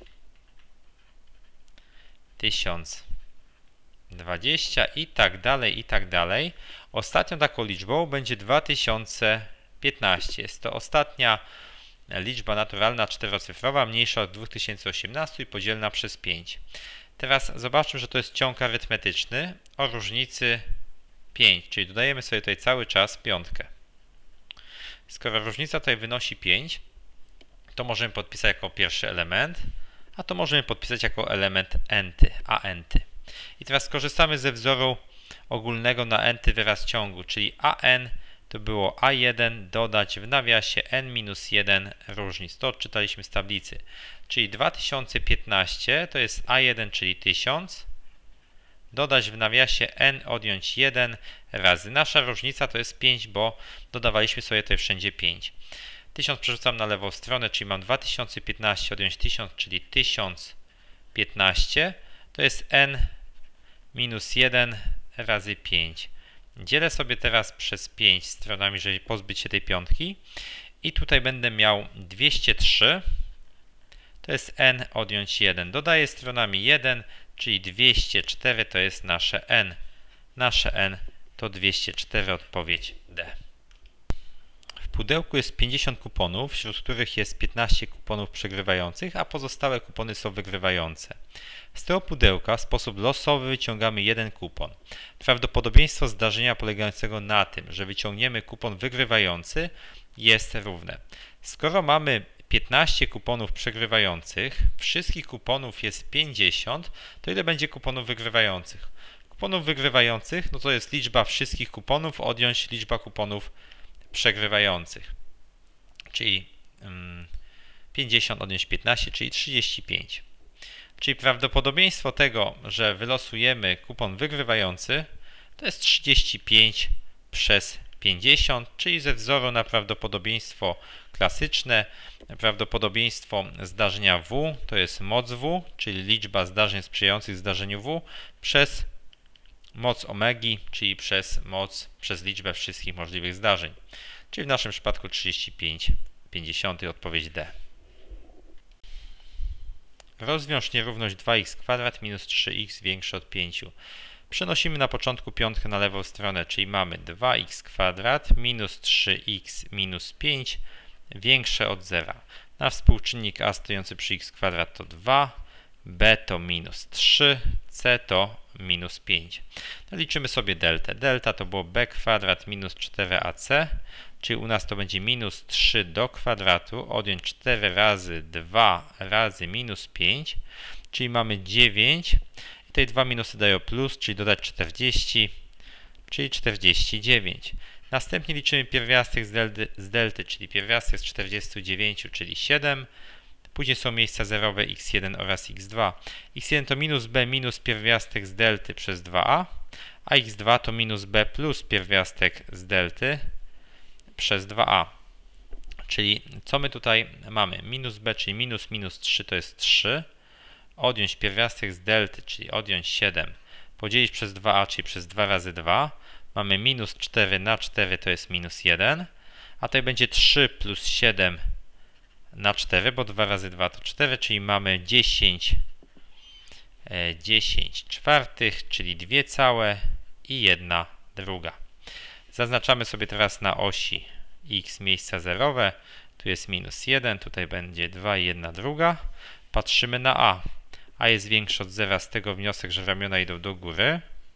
tysiąc dwadzieścia i tak dalej, i tak dalej. Ostatnią taką liczbą będzie dwa tysiące piętnaście. Jest to ostatnia liczba naturalna czterocyfrowa, mniejsza od dwa tysiące osiemnaście i podzielna przez pięć. Teraz zobaczmy, że to jest ciąg arytmetyczny o różnicy pięć, czyli dodajemy sobie tutaj cały czas piątkę. Skoro różnica tutaj wynosi pięć, to możemy podpisać jako pierwszy element, a to możemy podpisać jako element n-ty, a n-ty. I teraz skorzystamy ze wzoru ogólnego na n-ty wyraz ciągu, czyli an to było a jeden dodać w nawiasie n minus jeden różnic. To odczytaliśmy z tablicy. Czyli dwa tysiące piętnaście to jest a jeden, czyli tysiąc, dodać w nawiasie n odjąć jeden razy. Nasza różnica to jest pięć, bo dodawaliśmy sobie tutaj wszędzie pięć. tysiąc przerzucam na lewą stronę, czyli mam dwa tysiące piętnaście odjąć tysiąc, czyli tysiąc piętnaście. To jest n minus jeden razy pięć. Dzielę sobie teraz przez pięć stronami, żeby pozbyć się tej piątki. I tutaj będę miał dwieście trzy. To jest n odjąć jeden. Dodaję stronami jeden, czyli dwieście cztery to jest nasze n. Nasze n to dwieście cztery, odpowiedź D. W pudełku jest pięćdziesiąt kuponów, wśród których jest piętnaście kuponów przegrywających, a pozostałe kupony są wygrywające. Z tego pudełka w sposób losowy wyciągamy jeden kupon. Prawdopodobieństwo zdarzenia polegającego na tym, że wyciągniemy kupon wygrywający, jest równe. Skoro mamy piętnaście kuponów przegrywających, wszystkich kuponów jest pięćdziesiąt, to ile będzie kuponów wygrywających? Kuponów wygrywających, no to jest liczba wszystkich kuponów odjąć liczba kuponów przegrywających. Czyli um, pięćdziesiąt odjąć piętnaście, czyli trzydzieści pięć. Czyli prawdopodobieństwo tego, że wylosujemy kupon wygrywający, to jest trzydzieści pięć przez pięćdziesiąt, czyli ze wzoru na prawdopodobieństwo klasyczne, prawdopodobieństwo zdarzenia W to jest moc W, czyli liczba zdarzeń sprzyjających zdarzeniu W, przez moc omegi, czyli przez moc, przez liczbę wszystkich możliwych zdarzeń. Czyli w naszym przypadku trzydzieści pięć pięćdziesiąt, odpowiedź D. Rozwiąż nierówność dwa x kwadrat minus trzy x większe od pięciu. Przenosimy na początku piątkę na lewą stronę, czyli mamy dwa x kwadrat minus trzy x minus pięć większe od zera. Na współczynnik a stojący przy x kwadrat to dwa, b to minus trzy, c to minus pięć. No, liczymy sobie deltę. Delta to było b kwadrat minus cztery a c, czyli u nas to będzie minus trzy do kwadratu, odjąć cztery razy dwa razy minus pięć, czyli mamy dziewięć. Te dwa minusy dają plus, czyli dodać czterdzieści, czyli czterdzieści dziewięć. Następnie liczymy pierwiastek z delty, z delty, czyli pierwiastek z czterdziestu dziewięciu, czyli siedem. Później są miejsca zerowe x jeden oraz x dwa. x jeden to minus b minus pierwiastek z delty przez dwa a, a x dwa to minus b plus pierwiastek z delty przez dwa a. Czyli co my tutaj mamy? Minus b, czyli minus minus trzy to jest trzy. Odjąć pierwiastek z delty, czyli odjąć siedem. Podzielić przez dwa a, czyli przez dwa razy dwa. Mamy minus cztery na cztery to jest minus jeden. A tutaj będzie trzy plus siedem na cztery, bo dwa razy dwa to cztery, czyli mamy dziesięć, dziesięć czwartych, czyli dwie całe i jedna druga. Zaznaczamy sobie teraz na osi x miejsca zerowe. Tu jest minus jeden, tutaj będzie dwa i jedna druga. Patrzymy na a. A jest większe od zera, z tego wniosek, że ramiona idą do góry.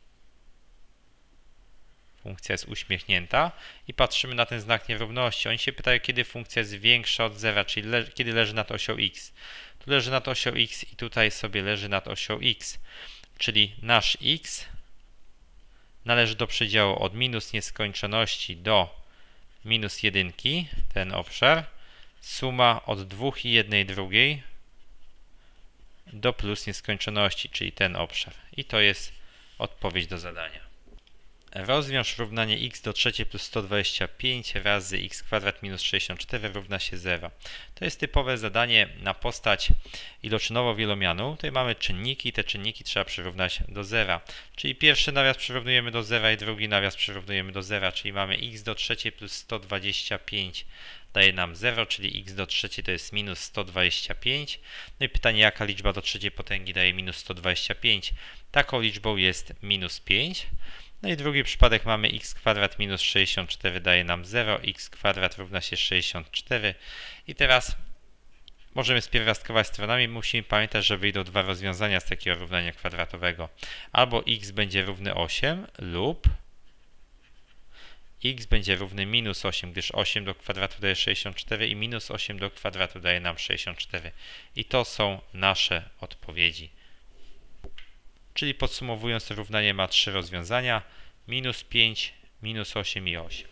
Funkcja jest uśmiechnięta i patrzymy na ten znak nierówności. Oni się pytają, kiedy funkcja jest większa od zera, czyli le kiedy leży nad osią x. Tu leży nad osią x i tutaj sobie leży nad osią x. Czyli nasz x należy do przedziału od minus nieskończoności do minus jedynki, ten obszar. Suma od dwóch i jednej drugiej do plus nieskończoności, czyli ten obszar. I to jest odpowiedź do zadania. Rozwiąż równanie x do trzeciej plus sto dwadzieścia pięć razy x kwadrat minus sześćdziesiąt cztery równa się zero. To jest typowe zadanie na postać iloczynowo-wielomianu. Tutaj mamy czynniki, te czynniki trzeba przyrównać do zera. Czyli pierwszy nawias przyrównujemy do zera i drugi nawias przyrównujemy do zera, czyli mamy x do trzeciej plus sto dwadzieścia pięć daje nam zero, czyli x do trzeciej to jest minus sto dwadzieścia pięć. No i pytanie, jaka liczba do trzeciej potęgi daje minus sto dwadzieścia pięć? Taką liczbą jest minus pięć. No i drugi przypadek mamy x kwadrat minus sześćdziesiąt cztery daje nam zero, x kwadrat równa się sześćdziesiąt cztery. I teraz możemy spierwiastkować stronami. Musimy pamiętać, że wyjdą dwa rozwiązania z takiego równania kwadratowego. Albo x będzie równy osiem lub x będzie równy minus osiem, gdyż osiem do kwadratu daje sześćdziesiąt cztery i minus osiem do kwadratu daje nam sześćdziesiąt cztery. I to są nasze odpowiedzi. Czyli podsumowując, równanie ma trzy rozwiązania: minus pięć, minus osiem i osiem.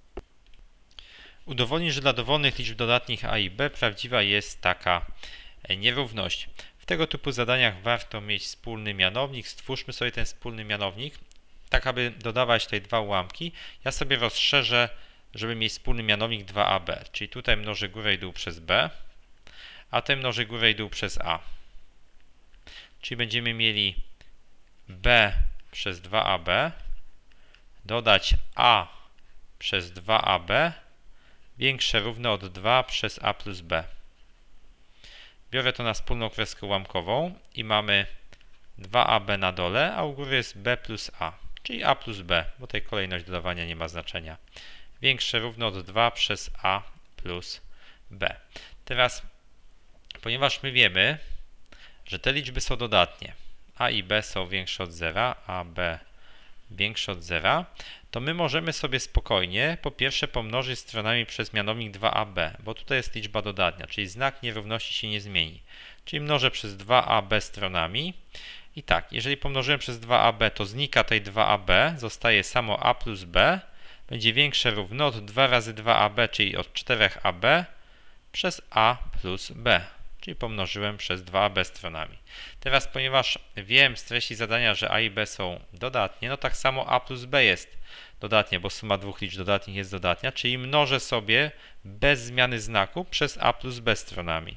Udowodnij, że dla dowolnych liczb dodatnich a i b prawdziwa jest taka nierówność. W tego typu zadaniach warto mieć wspólny mianownik. Stwórzmy sobie ten wspólny mianownik, tak aby dodawać tutaj dwa ułamki. Ja sobie rozszerzę, żeby mieć wspólny mianownik dwa a b. Czyli tutaj mnożę górę i dół przez b, a tutaj mnożę górę i dół przez a. Czyli będziemy mieli b przez dwa a b, dodać a przez dwa a b, większe równe od dwa przez a plus b. Biorę to na wspólną kreskę ułamkową i mamy dwa a b na dole, a u góry jest b plus a, czyli a plus b, bo tutaj kolejność dodawania nie ma znaczenia. Większe równe od dwa przez a plus b. Teraz, ponieważ my wiemy, że te liczby są dodatnie, a i b są większe od zera, a b większe od zera, to my możemy sobie spokojnie po pierwsze pomnożyć stronami przez mianownik dwa a b, bo tutaj jest liczba dodatnia, czyli znak nierówności się nie zmieni. Czyli mnożę przez dwa a b stronami i tak, jeżeli pomnożyłem przez dwa a b, to znika tej dwa a b, zostaje samo a plus b, będzie większe równo od dwa razy dwa a b, czyli od cztery a b przez a plus b. Czyli pomnożyłem przez dwa a b stronami. Teraz, ponieważ wiem z treści zadania, że a i b są dodatnie, no tak samo a plus b jest dodatnie, bo suma dwóch liczb dodatnich jest dodatnia, czyli mnożę sobie bez zmiany znaku przez a plus b stronami.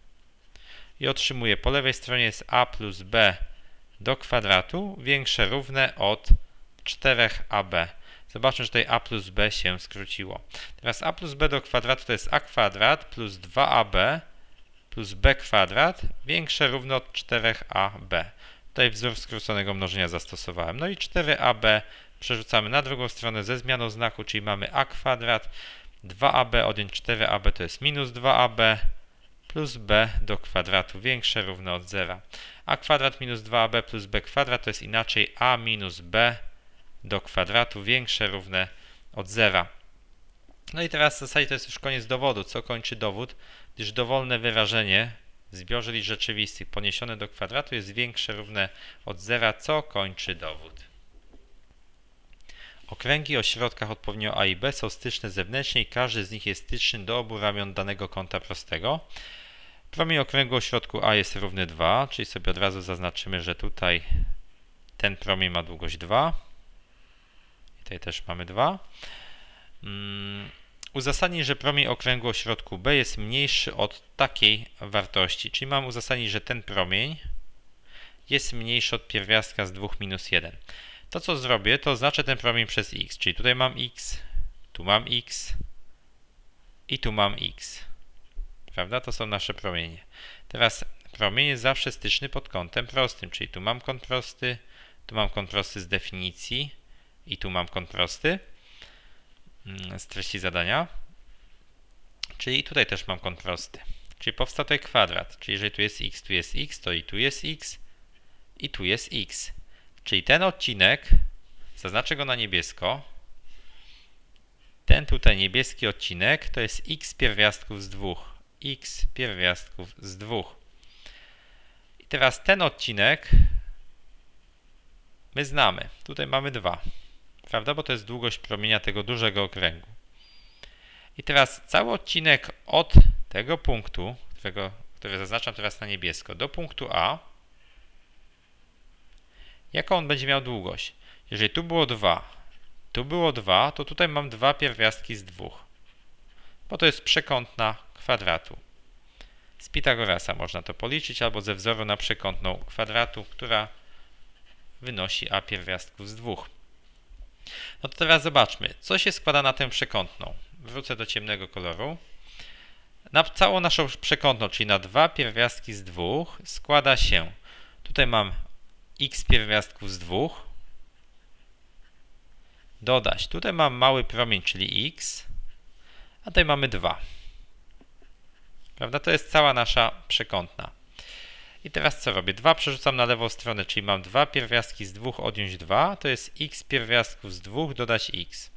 I otrzymuję, po lewej stronie jest a plus b do kwadratu większe równe od cztery a b. Zobaczmy, że tutaj a plus b się skróciło. Teraz a plus b do kwadratu to jest a kwadrat plus dwa a b plus b kwadrat większe równo od cztery a b. Tutaj wzór skróconego mnożenia zastosowałem. No i cztery a b przerzucamy na drugą stronę ze zmianą znaku, czyli mamy a kwadrat, dwa a b odjąć cztery a b to jest minus dwa a b plus b do kwadratu większe równo od zera. A kwadrat minus dwa a b plus b kwadrat to jest inaczej a minus b do kwadratu większe równe od zera. No i teraz w zasadzie to jest już koniec dowodu. Co kończy dowód? Gdyż dowolne wyrażenie w zbiorze liczb rzeczywistych poniesione do kwadratu jest większe równe od zera, co kończy dowód. Okręgi o środkach odpowiednio A i B są styczne zewnętrznie i każdy z nich jest styczny do obu ramion danego kąta prostego. Promień okręgu o środku A jest równy dwa, czyli sobie od razu zaznaczymy, że tutaj ten promień ma długość dwa. I tutaj też mamy dwa. Hmm. Uzasadnić, że promień okręgu o środku B jest mniejszy od takiej wartości. Czyli mam uzasadnić, że ten promień jest mniejszy od pierwiastka z dwa minus jeden. To co zrobię, to oznaczę ten promień przez x. Czyli tutaj mam x, tu mam x i tu mam x. Prawda? To są nasze promienie. Teraz promień jest zawsze styczny pod kątem prostym. Czyli tu mam kąt prosty, tu mam kąt prosty z definicji i tu mam kąt prosty z treści zadania. Czyli tutaj też mam kąt prosty. Czyli powstał tutaj kwadrat. Czyli jeżeli tu jest x, tu jest x, to i tu jest x i tu jest x. Czyli ten odcinek, zaznaczę go na niebiesko, ten tutaj niebieski odcinek to jest x pierwiastków z dwóch. X pierwiastków z dwóch. I teraz ten odcinek my znamy. Tutaj mamy dwa. Prawda? Bo to jest długość promienia tego dużego okręgu. I teraz cały odcinek od tego punktu, którego, który zaznaczam teraz na niebiesko, do punktu A, jaką on będzie miał długość? Jeżeli tu było dwa, tu było dwa, to tutaj mam dwa pierwiastki z dwóch. Bo to jest przekątna kwadratu. Z Pitagorasa można to policzyć, albo ze wzoru na przekątną kwadratu, która wynosi a pierwiastków z dwóch. No to teraz zobaczmy, co się składa na tę przekątną. Wrócę do ciemnego koloru. Na całą naszą przekątną, czyli na dwa pierwiastki z dwóch, składa się, tutaj mam x pierwiastków z dwóch, dodać, tutaj mam mały promień, czyli x, a tutaj mamy dwa. Prawda? To jest cała nasza przekątna. I teraz co robię? dwa przerzucam na lewą stronę, czyli mam dwa pierwiastki z dwóch odjąć dwa, to jest x pierwiastków z dwóch dodać x.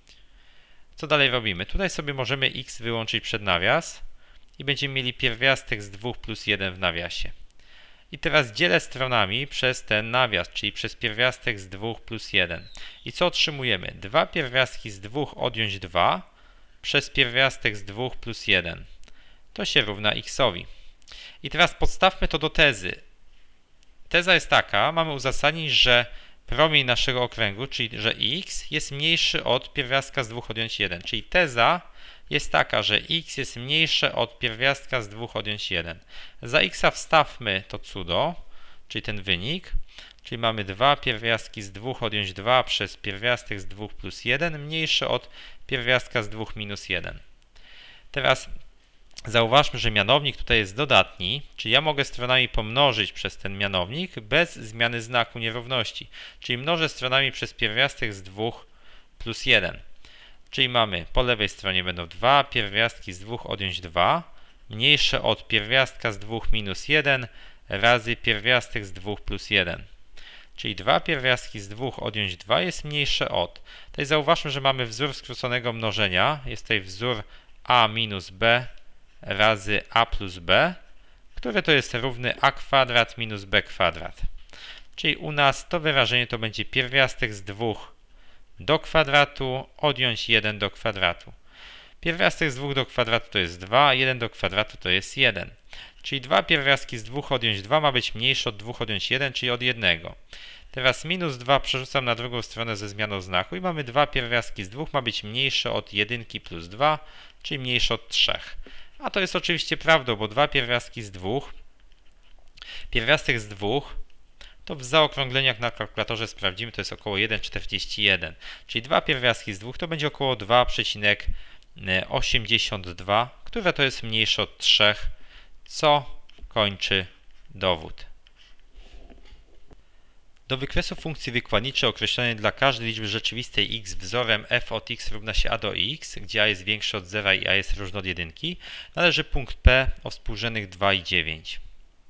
Co dalej robimy? Tutaj sobie możemy x wyłączyć przed nawias i będziemy mieli pierwiastek z dwóch plus jeden w nawiasie. I teraz dzielę stronami przez ten nawias, czyli przez pierwiastek z dwóch plus jeden. I co otrzymujemy? dwa pierwiastki z dwóch odjąć dwa przez pierwiastek z dwóch plus jeden. To się równa xowi. I teraz podstawmy to do tezy. Teza jest taka, mamy uzasadnić, że promień naszego okręgu, czyli że x jest mniejszy od pierwiastka z dwóch odjąć jeden. Czyli teza jest taka, że x jest mniejsze od pierwiastka z dwóch odjąć jeden. Za x wstawmy to cudo, czyli ten wynik, czyli mamy dwa pierwiastki z dwóch odjąć dwa przez pierwiastek z dwóch plus jeden mniejsze od pierwiastka z dwóch minus jeden. Teraz zauważmy, że mianownik tutaj jest dodatni, czyli ja mogę stronami pomnożyć przez ten mianownik bez zmiany znaku nierówności. Czyli mnożę stronami przez pierwiastek z dwóch plus jeden. Czyli mamy po lewej stronie będą dwa pierwiastki z dwóch odjąć dwa mniejsze od pierwiastka z dwóch minus jeden razy pierwiastek z dwóch plus jeden. Czyli dwa pierwiastki z dwóch odjąć dwa jest mniejsze od. Tutaj zauważmy, że mamy wzór skróconego mnożenia. Jest tutaj wzór a minus b razy a plus b, które to jest równy a kwadrat minus b kwadrat. Czyli u nas to wyrażenie to będzie pierwiastek z dwóch do kwadratu odjąć jeden do kwadratu. Pierwiastek z dwóch do kwadratu to jest dwa, jeden do kwadratu to jest jeden. Czyli dwa pierwiastki z dwóch odjąć dwa ma być mniejsze od dwóch odjąć jeden, czyli od jednego. Teraz minus dwa przerzucam na drugą stronę ze zmianą znaku i mamy dwa pierwiastki z dwóch ma być mniejsze od jedynki plus dwa, czyli mniejsze od trzech. A to jest oczywiście prawdą, bo dwa pierwiastki z dwóch, pierwiastek z dwóch, to w zaokrągleniach na kalkulatorze sprawdzimy, to jest około jeden przecinek czterdzieści jeden. Czyli dwa pierwiastki z dwóch to będzie około dwa przecinek osiemdziesiąt dwa, które to jest mniejsze od trzech, co kończy dowód. Do wykresu funkcji wykładniczej określonej dla każdej liczby rzeczywistej x wzorem f od x równa się a do x, gdzie a jest większe od zera i a jest różne od jedynki, należy punkt P o współrzędnych dwa i dziewięć.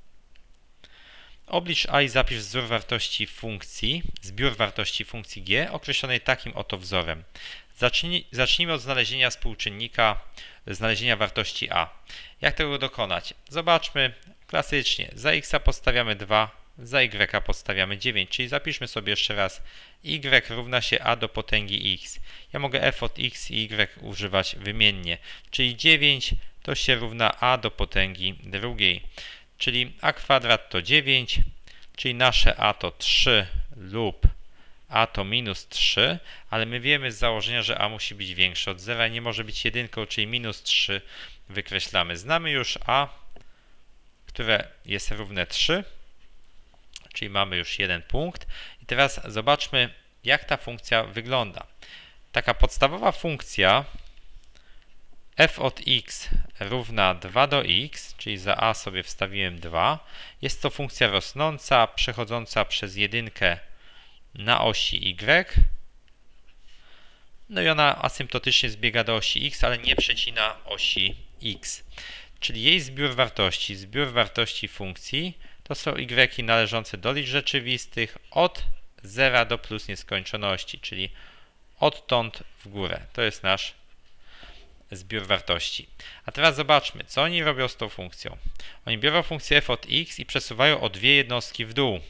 Oblicz a i zapisz wzór wartości funkcji, zbiór wartości funkcji g określonej takim oto wzorem. Zacznij, zacznijmy od znalezienia współczynnika, znalezienia wartości a. Jak tego dokonać? Zobaczmy klasycznie. Za x podstawiamy dwa, za y podstawiamy dziewięć, czyli zapiszmy sobie jeszcze raz y równa się a do potęgi x. Ja mogę f od x i y używać wymiennie, czyli dziewięć to się równa a do potęgi drugiej, czyli a kwadrat to dziewięć, czyli nasze a to trzy lub a to minus trzy, ale my wiemy z założenia, że a musi być większe od zera, nie może być jedynką, czyli minus trzy wykreślamy. Znamy już a, które jest równe trzy, czyli mamy już jeden punkt. I teraz zobaczmy, jak ta funkcja wygląda. Taka podstawowa funkcja f od x równa dwa do x, czyli za a sobie wstawiłem dwa. Jest to funkcja rosnąca, przechodząca przez jedynkę na osi y. No i ona asymptotycznie zbiega do osi x, ale nie przecina osi x. Czyli jej zbiór wartości, zbiór wartości funkcji to są y należące do liczb rzeczywistych od zera do plus nieskończoności, czyli odtąd w górę. To jest nasz zbiór wartości. A teraz zobaczmy, co oni robią z tą funkcją. Oni biorą funkcję f od x i przesuwają o dwie jednostki w dół.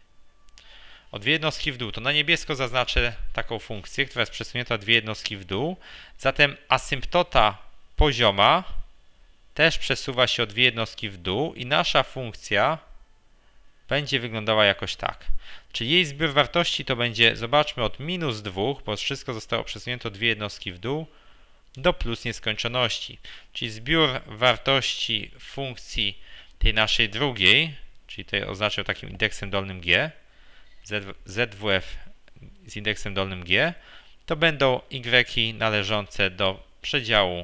O dwie jednostki w dół. To na niebiesko zaznaczę taką funkcję, która jest przesunięta o dwie jednostki w dół. Zatem asymptota pozioma też przesuwa się o dwie jednostki w dół i nasza funkcja będzie wyglądała jakoś tak. Czyli jej zbiór wartości to będzie, zobaczmy, od minus dwa, bo wszystko zostało przesunięte o dwie jednostki w dół, do plus nieskończoności. Czyli zbiór wartości funkcji tej naszej drugiej, czyli tej oznaczę takim indeksem dolnym g, Z W F z indeksem dolnym g, to będą y należące do przedziału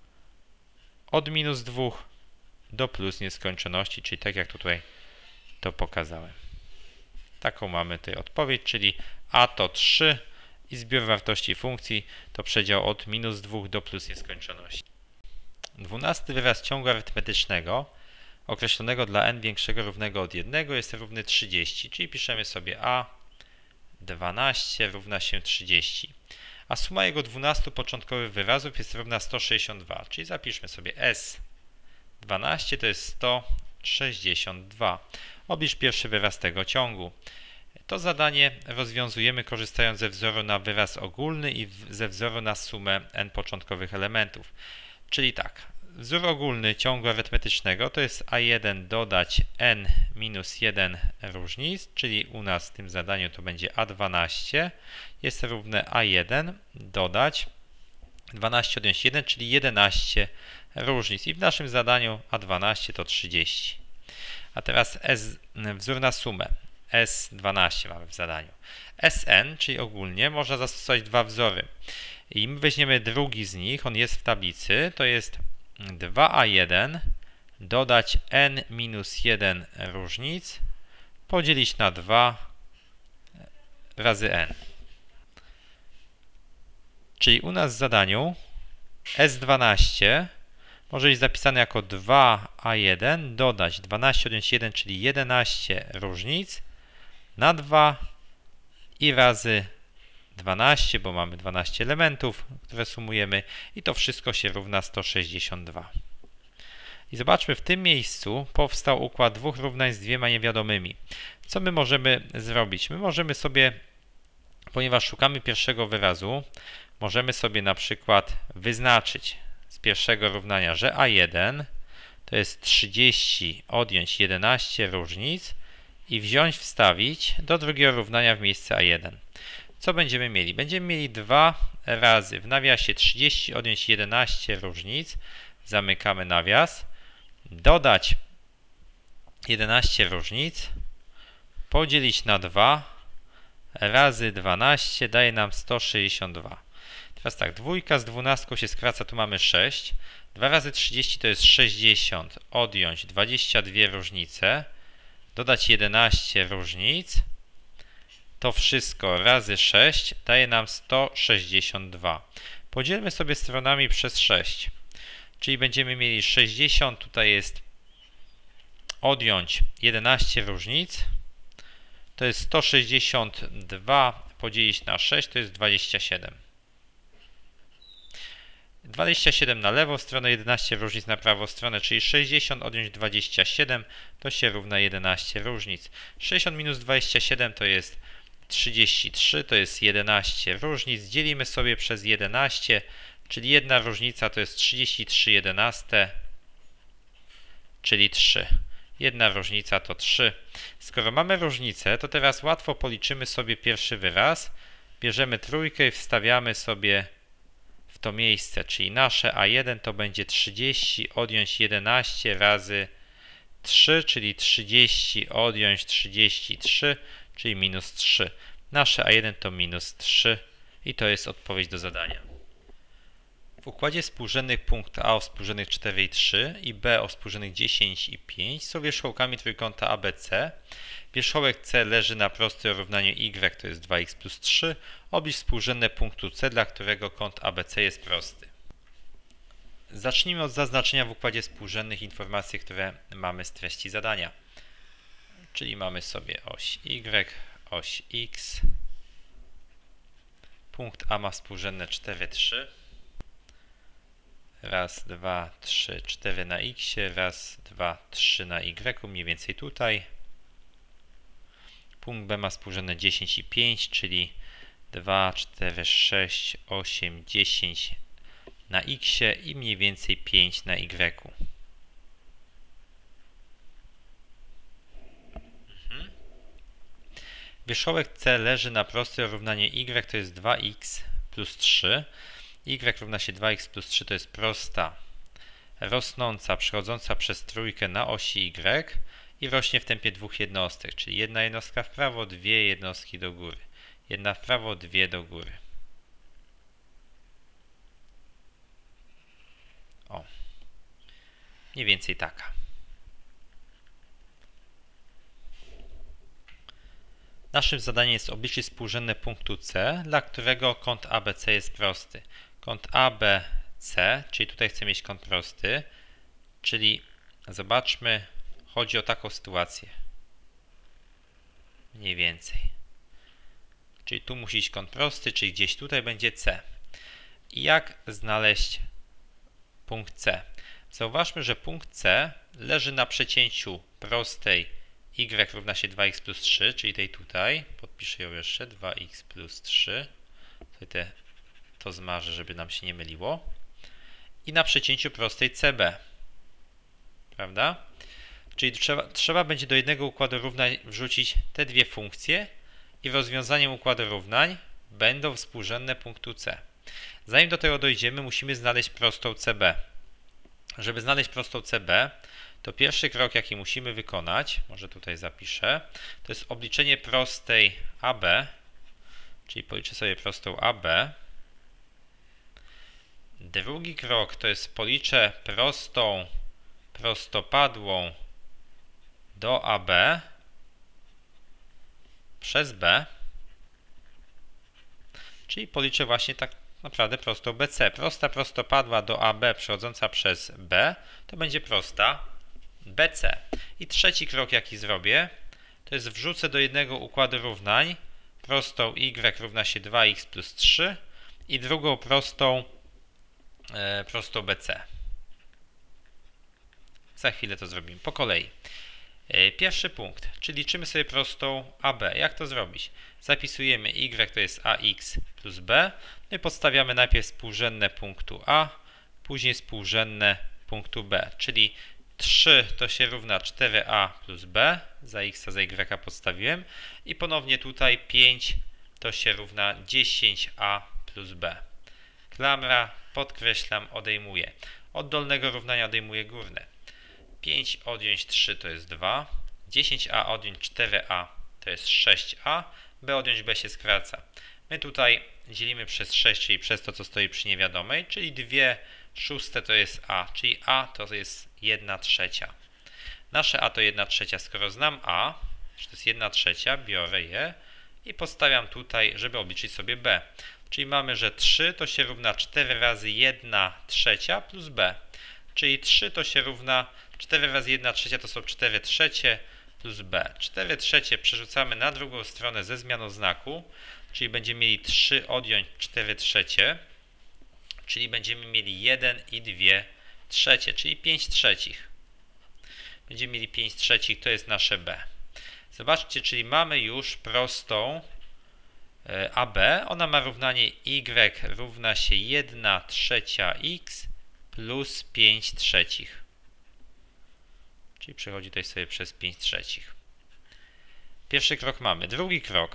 od minus dwa do plus nieskończoności, czyli tak jak tutaj to pokazałem. Taką mamy tutaj odpowiedź, czyli a to trzy i zbiór wartości funkcji to przedział od minus dwa do plus nieskończoności. Dwunasty wyraz ciągu arytmetycznego określonego dla n większego równego od jednego jest równy trzydzieści, czyli piszemy sobie a dwanaście równa się trzydzieści. A suma jego dwunastu początkowych wyrazów jest równa sto sześćdziesiąt dwa, czyli zapiszmy sobie s dwanaście to jest sto sześćdziesiąt dwa. Oblicz pierwszy wyraz tego ciągu. To zadanie rozwiązujemy korzystając ze wzoru na wyraz ogólny i ze wzoru na sumę n początkowych elementów. Czyli tak, wzór ogólny ciągu arytmetycznego to jest a jeden dodać n minus jeden różnic, czyli u nas w tym zadaniu to będzie a dwanaście jest równe a jeden dodać dwanaście odjąć jeden, czyli jedenaście różnic. I w naszym zadaniu a dwanaście to trzydzieści. A teraz S, wzór na sumę. S dwanaście mamy w zadaniu. Sn, czyli ogólnie, można zastosować dwa wzory. I my weźmiemy drugi z nich, on jest w tablicy, to jest dwa a jeden dodać n minus jeden różnic podzielić na dwa razy n. Czyli u nas w zadaniu S dwanaście może być zapisane jako dwa a jeden dodać dwanaście odjąć jeden, czyli jedenaście różnic na dwa i razy dwanaście, bo mamy dwanaście elementów, które sumujemy i to wszystko się równa sto sześćdziesiąt dwa. I zobaczmy, w tym miejscu powstał układ dwóch równań z dwiema niewiadomymi. Co my możemy zrobić? My możemy sobie, ponieważ szukamy pierwszego wyrazu, możemy sobie na przykład wyznaczyć z pierwszego równania, że a jeden to jest trzydzieści odjąć jedenaście różnic i wziąć, wstawić do drugiego równania w miejsce a jeden. Co będziemy mieli? Będziemy mieli dwa razy w nawiasie trzydzieści odjąć jedenaście różnic, zamykamy nawias, dodać jedenaście różnic, podzielić na dwa razy dwanaście daje nam sto sześćdziesiąt dwa. Teraz tak, dwójka z dwunastką się skraca, tu mamy sześć. dwa razy trzydzieści to jest sześćdziesiąt, odjąć dwadzieścia dwie różnice, dodać jedenaście różnic. To wszystko razy sześć daje nam sto sześćdziesiąt dwa. Podzielmy sobie stronami przez sześć. Czyli będziemy mieli sześćdziesiąt, tutaj jest odjąć jedenaście różnic. To jest sto sześćdziesiąt dwa podzielić na sześć, to jest dwadzieścia siedem. dwadzieścia siedem na lewą stronę, jedenaście różnic na prawą stronę, czyli sześćdziesiąt odjąć dwadzieścia siedem to się równa jedenaście różnic. sześćdziesiąt minus dwadzieścia siedem to jest trzydzieści trzy, to jest jedenaście różnic. Dzielimy sobie przez jedenaście, czyli jedna różnica to jest trzydzieści trzy jedenaste, czyli trzy. Jedna różnica to trzy. Skoro mamy różnicę, to teraz łatwo policzymy sobie pierwszy wyraz. Bierzemy trójkę i wstawiamy sobie w to miejsce, czyli nasze a jeden to będzie trzydzieści odjąć jedenaście razy trzy, czyli trzydzieści odjąć trzydzieści trzy, czyli minus trzy. Nasze a jeden to minus trzy i to jest odpowiedź do zadania. W układzie współrzędnych punkt A o współrzędnych cztery i trzy i B o współrzędnych dziesięć i pięć są wierzchołkami trójkąta A B C. Wierzchołek C leży na prostej o równaniu Y, to jest dwa x plus trzy. Oblicz współrzędne punktu C, dla którego kąt A B C jest prosty. Zacznijmy od zaznaczenia w układzie współrzędnych informacji, które mamy z treści zadania. Czyli mamy sobie oś Y, oś X. Punkt A ma współrzędne cztery, trzy. Raz, dwa, trzy, cztery na X, raz, dwa, trzy na Y, mniej więcej tutaj. Punkt B ma współrzędne dziesięć i pięć, czyli dwa, cztery, sześć, osiem, dziesięć na X i mniej więcej pięć na Y. Mhm. Wierzchołek C leży na prostej o równanie Y, to jest dwa x plus trzy. Y równa się dwa x plus trzy, to jest prosta rosnąca, przechodząca przez trójkę na osi Y i rośnie w tempie dwóch jednostek, czyli jedna jednostka w prawo, dwie jednostki do góry. Jedna w prawo, dwie do góry. O, mniej więcej taka. Naszym zadaniem jest obliczyć współrzędne punktu C, dla którego kąt A B C jest prosty. Kąt A B C, czyli tutaj chcę mieć kąt prosty, czyli zobaczmy, chodzi o taką sytuację. Mniej więcej. Czyli tu musi iść kąt prosty, czyli gdzieś tutaj będzie C. I jak znaleźć punkt C? Zauważmy, że punkt C leży na przecięciu prostej Y równa się dwa x plus trzy, czyli tej tutaj. Podpiszę ją jeszcze, dwa x plus trzy. Tutaj te, to zmarzę, żeby nam się nie myliło. I na przecięciu prostej C B. Prawda? Czyli trzeba, trzeba będzie do jednego układu równań wrzucić te dwie funkcje i rozwiązaniem układu równań będą współrzędne punktu C. Zanim do tego dojdziemy, musimy znaleźć prostą C B. Żeby znaleźć prostą C B, to pierwszy krok, jaki musimy wykonać, może tutaj zapiszę, to jest obliczenie prostej A B, czyli policzę sobie prostą A B. Drugi krok to jest policzę prostą prostopadłą do A B przez B, czyli policzę właśnie tak naprawdę prostą B C. Prosta prostopadła do A B przechodząca przez B to będzie prosta B C. I trzeci krok, jaki zrobię, to jest wrzucę do jednego układu równań prostą Y równa się dwa x plus trzy i drugą prostą, e, prostą B C. Za chwilę to zrobimy po kolei. E, pierwszy punkt, czyli liczymy sobie prostą A B. Jak to zrobić? Zapisujemy Y to jest ax plus B, no i podstawiamy najpierw współrzędne punktu A, później współrzędne punktu B, czyli trzy to się równa cztery a plus B, za x, za y podstawiłem i ponownie tutaj pięć to się równa dziesięć a plus B. Klamra, podkreślam, odejmuję. Od dolnego równania odejmuję górne. pięć odjąć trzy to jest dwa, dziesięć a odjąć cztery a to jest sześć a, B odjąć B się skraca. My tutaj dzielimy przez sześć, czyli przez to, co stoi przy niewiadomej, czyli dwie szóste to jest a, czyli a to jest jedna trzecia. Nasze a to jedna trzecia. Skoro znam a, że to jest jedna trzecia, biorę je i podstawiam tutaj, żeby obliczyć sobie b. Czyli mamy, że trzy to się równa cztery razy jedna trzecia plus b. Czyli trzy to się równa cztery razy jedna trzecia to są cztery trzecie plus b. cztery trzecie przerzucamy na drugą stronę ze zmianą znaku, czyli będziemy mieli trzy odjąć cztery trzecie, czyli będziemy mieli jeden i dwie trzecie, czyli pięć trzecich. Będziemy mieli pięć trzecich, to jest nasze b. Zobaczcie, czyli mamy już prostą A B. Ona ma równanie y równa się jedna trzecia x plus pięć trzecich. Czyli przechodzi tutaj sobie przez pięć trzecich. Pierwszy krok mamy. Drugi krok.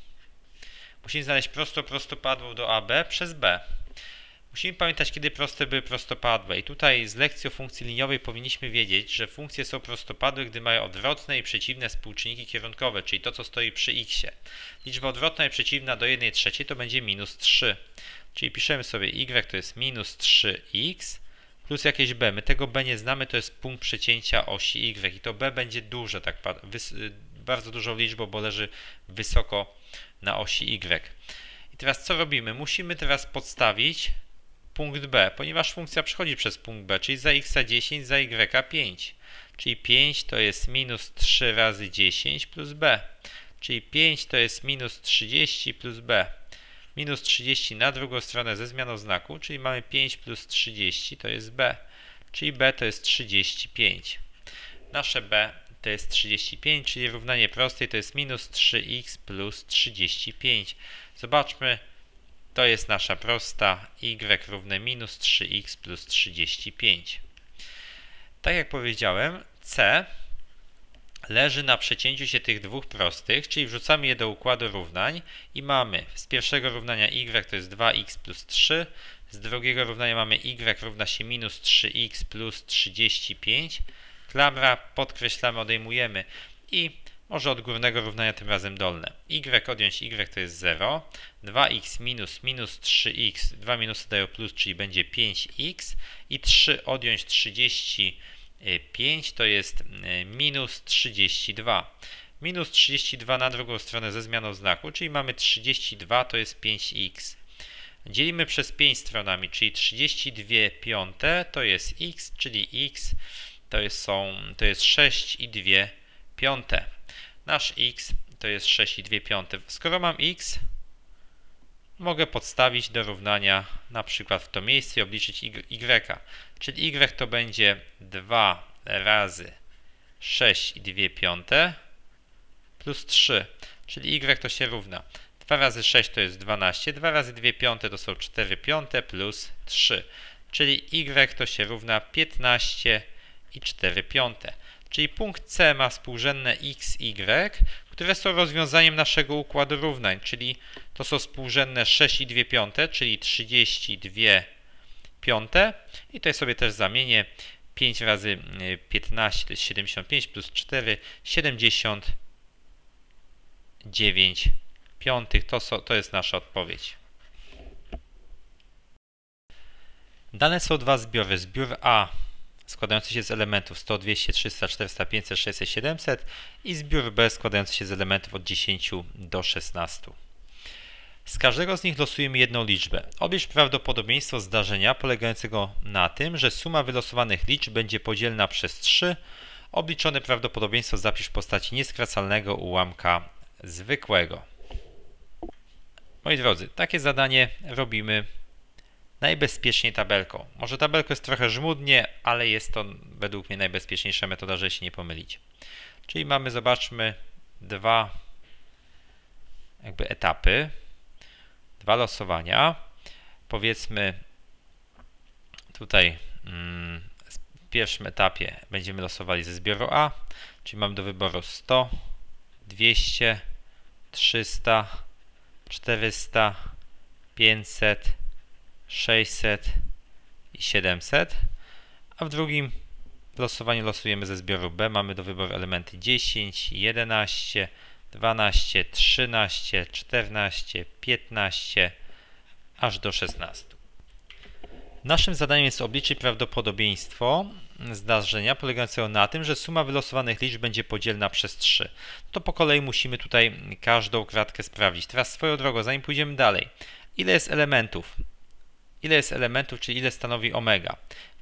Musimy znaleźć prosto prostopadłą do A B przez b. Musimy pamiętać, kiedy proste były prostopadłe. I tutaj z lekcji o funkcji liniowej powinniśmy wiedzieć, że funkcje są prostopadłe, gdy mają odwrotne i przeciwne współczynniki kierunkowe, czyli to, co stoi przy x. Liczba odwrotna i przeciwna do jednej trzeciej to będzie minus trzy. Czyli piszemy sobie y to jest minus trzy x plus jakieś b. My tego b nie znamy, to jest punkt przecięcia osi y. I to b będzie duże, tak bardzo dużą liczbą, bo leży wysoko na osi y. I teraz co robimy? Musimy teraz podstawić punkt b, ponieważ funkcja przechodzi przez punkt b, czyli za x dziesięć, za y pięć. Czyli pięć to jest minus trzy razy dziesięć plus b. Czyli pięć to jest minus trzydzieści plus b. Minus trzydzieści na drugą stronę ze zmianą znaku, czyli mamy pięć plus trzydzieści to jest b. Czyli b to jest trzydzieści pięć. Nasze b to jest trzydzieści pięć, czyli równanie prostej to jest minus trzy x plus trzydzieści pięć. Zobaczmy, to jest nasza prosta y równe minus trzy x plus trzydzieści pięć. Tak jak powiedziałem, c leży na przecięciu się tych dwóch prostych, czyli wrzucamy je do układu równań i mamy z pierwszego równania y to jest dwa x plus trzy, z drugiego równania mamy y równa się minus trzy x plus trzydzieści pięć, klamra, podkreślamy, odejmujemy i może od górnego równania tym razem dolne. Y odjąć y to jest zero, dwa x minus minus trzy x, dwa minusy dają plus, czyli będzie pięć x i trzy odjąć trzydzieści pięć to jest minus trzydzieści dwa. Minus trzydzieści dwa na drugą stronę ze zmianą znaku, czyli mamy trzydzieści dwa to jest pięć x. Dzielimy przez pięć stronami, czyli trzydzieści dwie piąte to jest x, czyli x to jest, są, to jest sześć i dwie piąte. Nasz x to jest sześć i dwie piąte. Skoro mam x, mogę podstawić do równania na przykład w to miejsce i obliczyć y. Czyli y to będzie dwa razy sześć i dwie piąte plus trzy. Czyli y to się równa. dwa razy sześć to jest dwanaście, dwa razy dwie piąte to są cztery piąte plus trzy. Czyli y to się równa piętnaście i cztery piąte. Czyli punkt C ma współrzędne x, y, które są rozwiązaniem naszego układu równań, czyli to są współrzędne sześć i dwie piąte, czyli trzydzieści dwie piąte. I tutaj sobie też zamienię pięć razy piętnaście to jest siedemdziesiąt pięć plus cztery, siedemdziesiąt dziewięć piątych. To, so, to jest nasza odpowiedź. Dane są dwa zbiory. Zbiór A składający się z elementów sto, dwieście, trzysta, czterysta, pięćset, sześćset, siedemset i zbiór B składający się z elementów od dziesięciu do szesnastu. Z każdego z nich losujemy jedną liczbę. Oblicz prawdopodobieństwo zdarzenia polegającego na tym, że suma wylosowanych liczb będzie podzielna przez trzy. Obliczone prawdopodobieństwo zapisz w postaci nieskracalnego ułamka zwykłego. Moi drodzy, takie zadanie robimy najbezpieczniej tabelką. Może tabelką jest trochę żmudnie, ale jest to według mnie najbezpieczniejsza metoda, żeby się nie pomylić. Czyli mamy, zobaczmy, dwa jakby etapy, dwa losowania. Powiedzmy tutaj mm, w pierwszym etapie będziemy losowali ze zbioru A, czyli mamy do wyboru sto, dwieście, trzysta, czterysta, pięćset, sześćset i siedemset, a w drugim losowaniu losujemy ze zbioru B. Mamy do wyboru elementy dziesięć, jedenaście, dwanaście, trzynaście, czternaście, piętnaście, aż do szesnastu. Naszym zadaniem jest obliczyć prawdopodobieństwo zdarzenia polegającego na tym, że suma wylosowanych liczb będzie podzielna przez trzy. To po kolei musimy tutaj każdą kratkę sprawdzić. Teraz swoją drogą, zanim pójdziemy dalej, ile jest elementów? Ile jest elementów, czyli ile stanowi omega?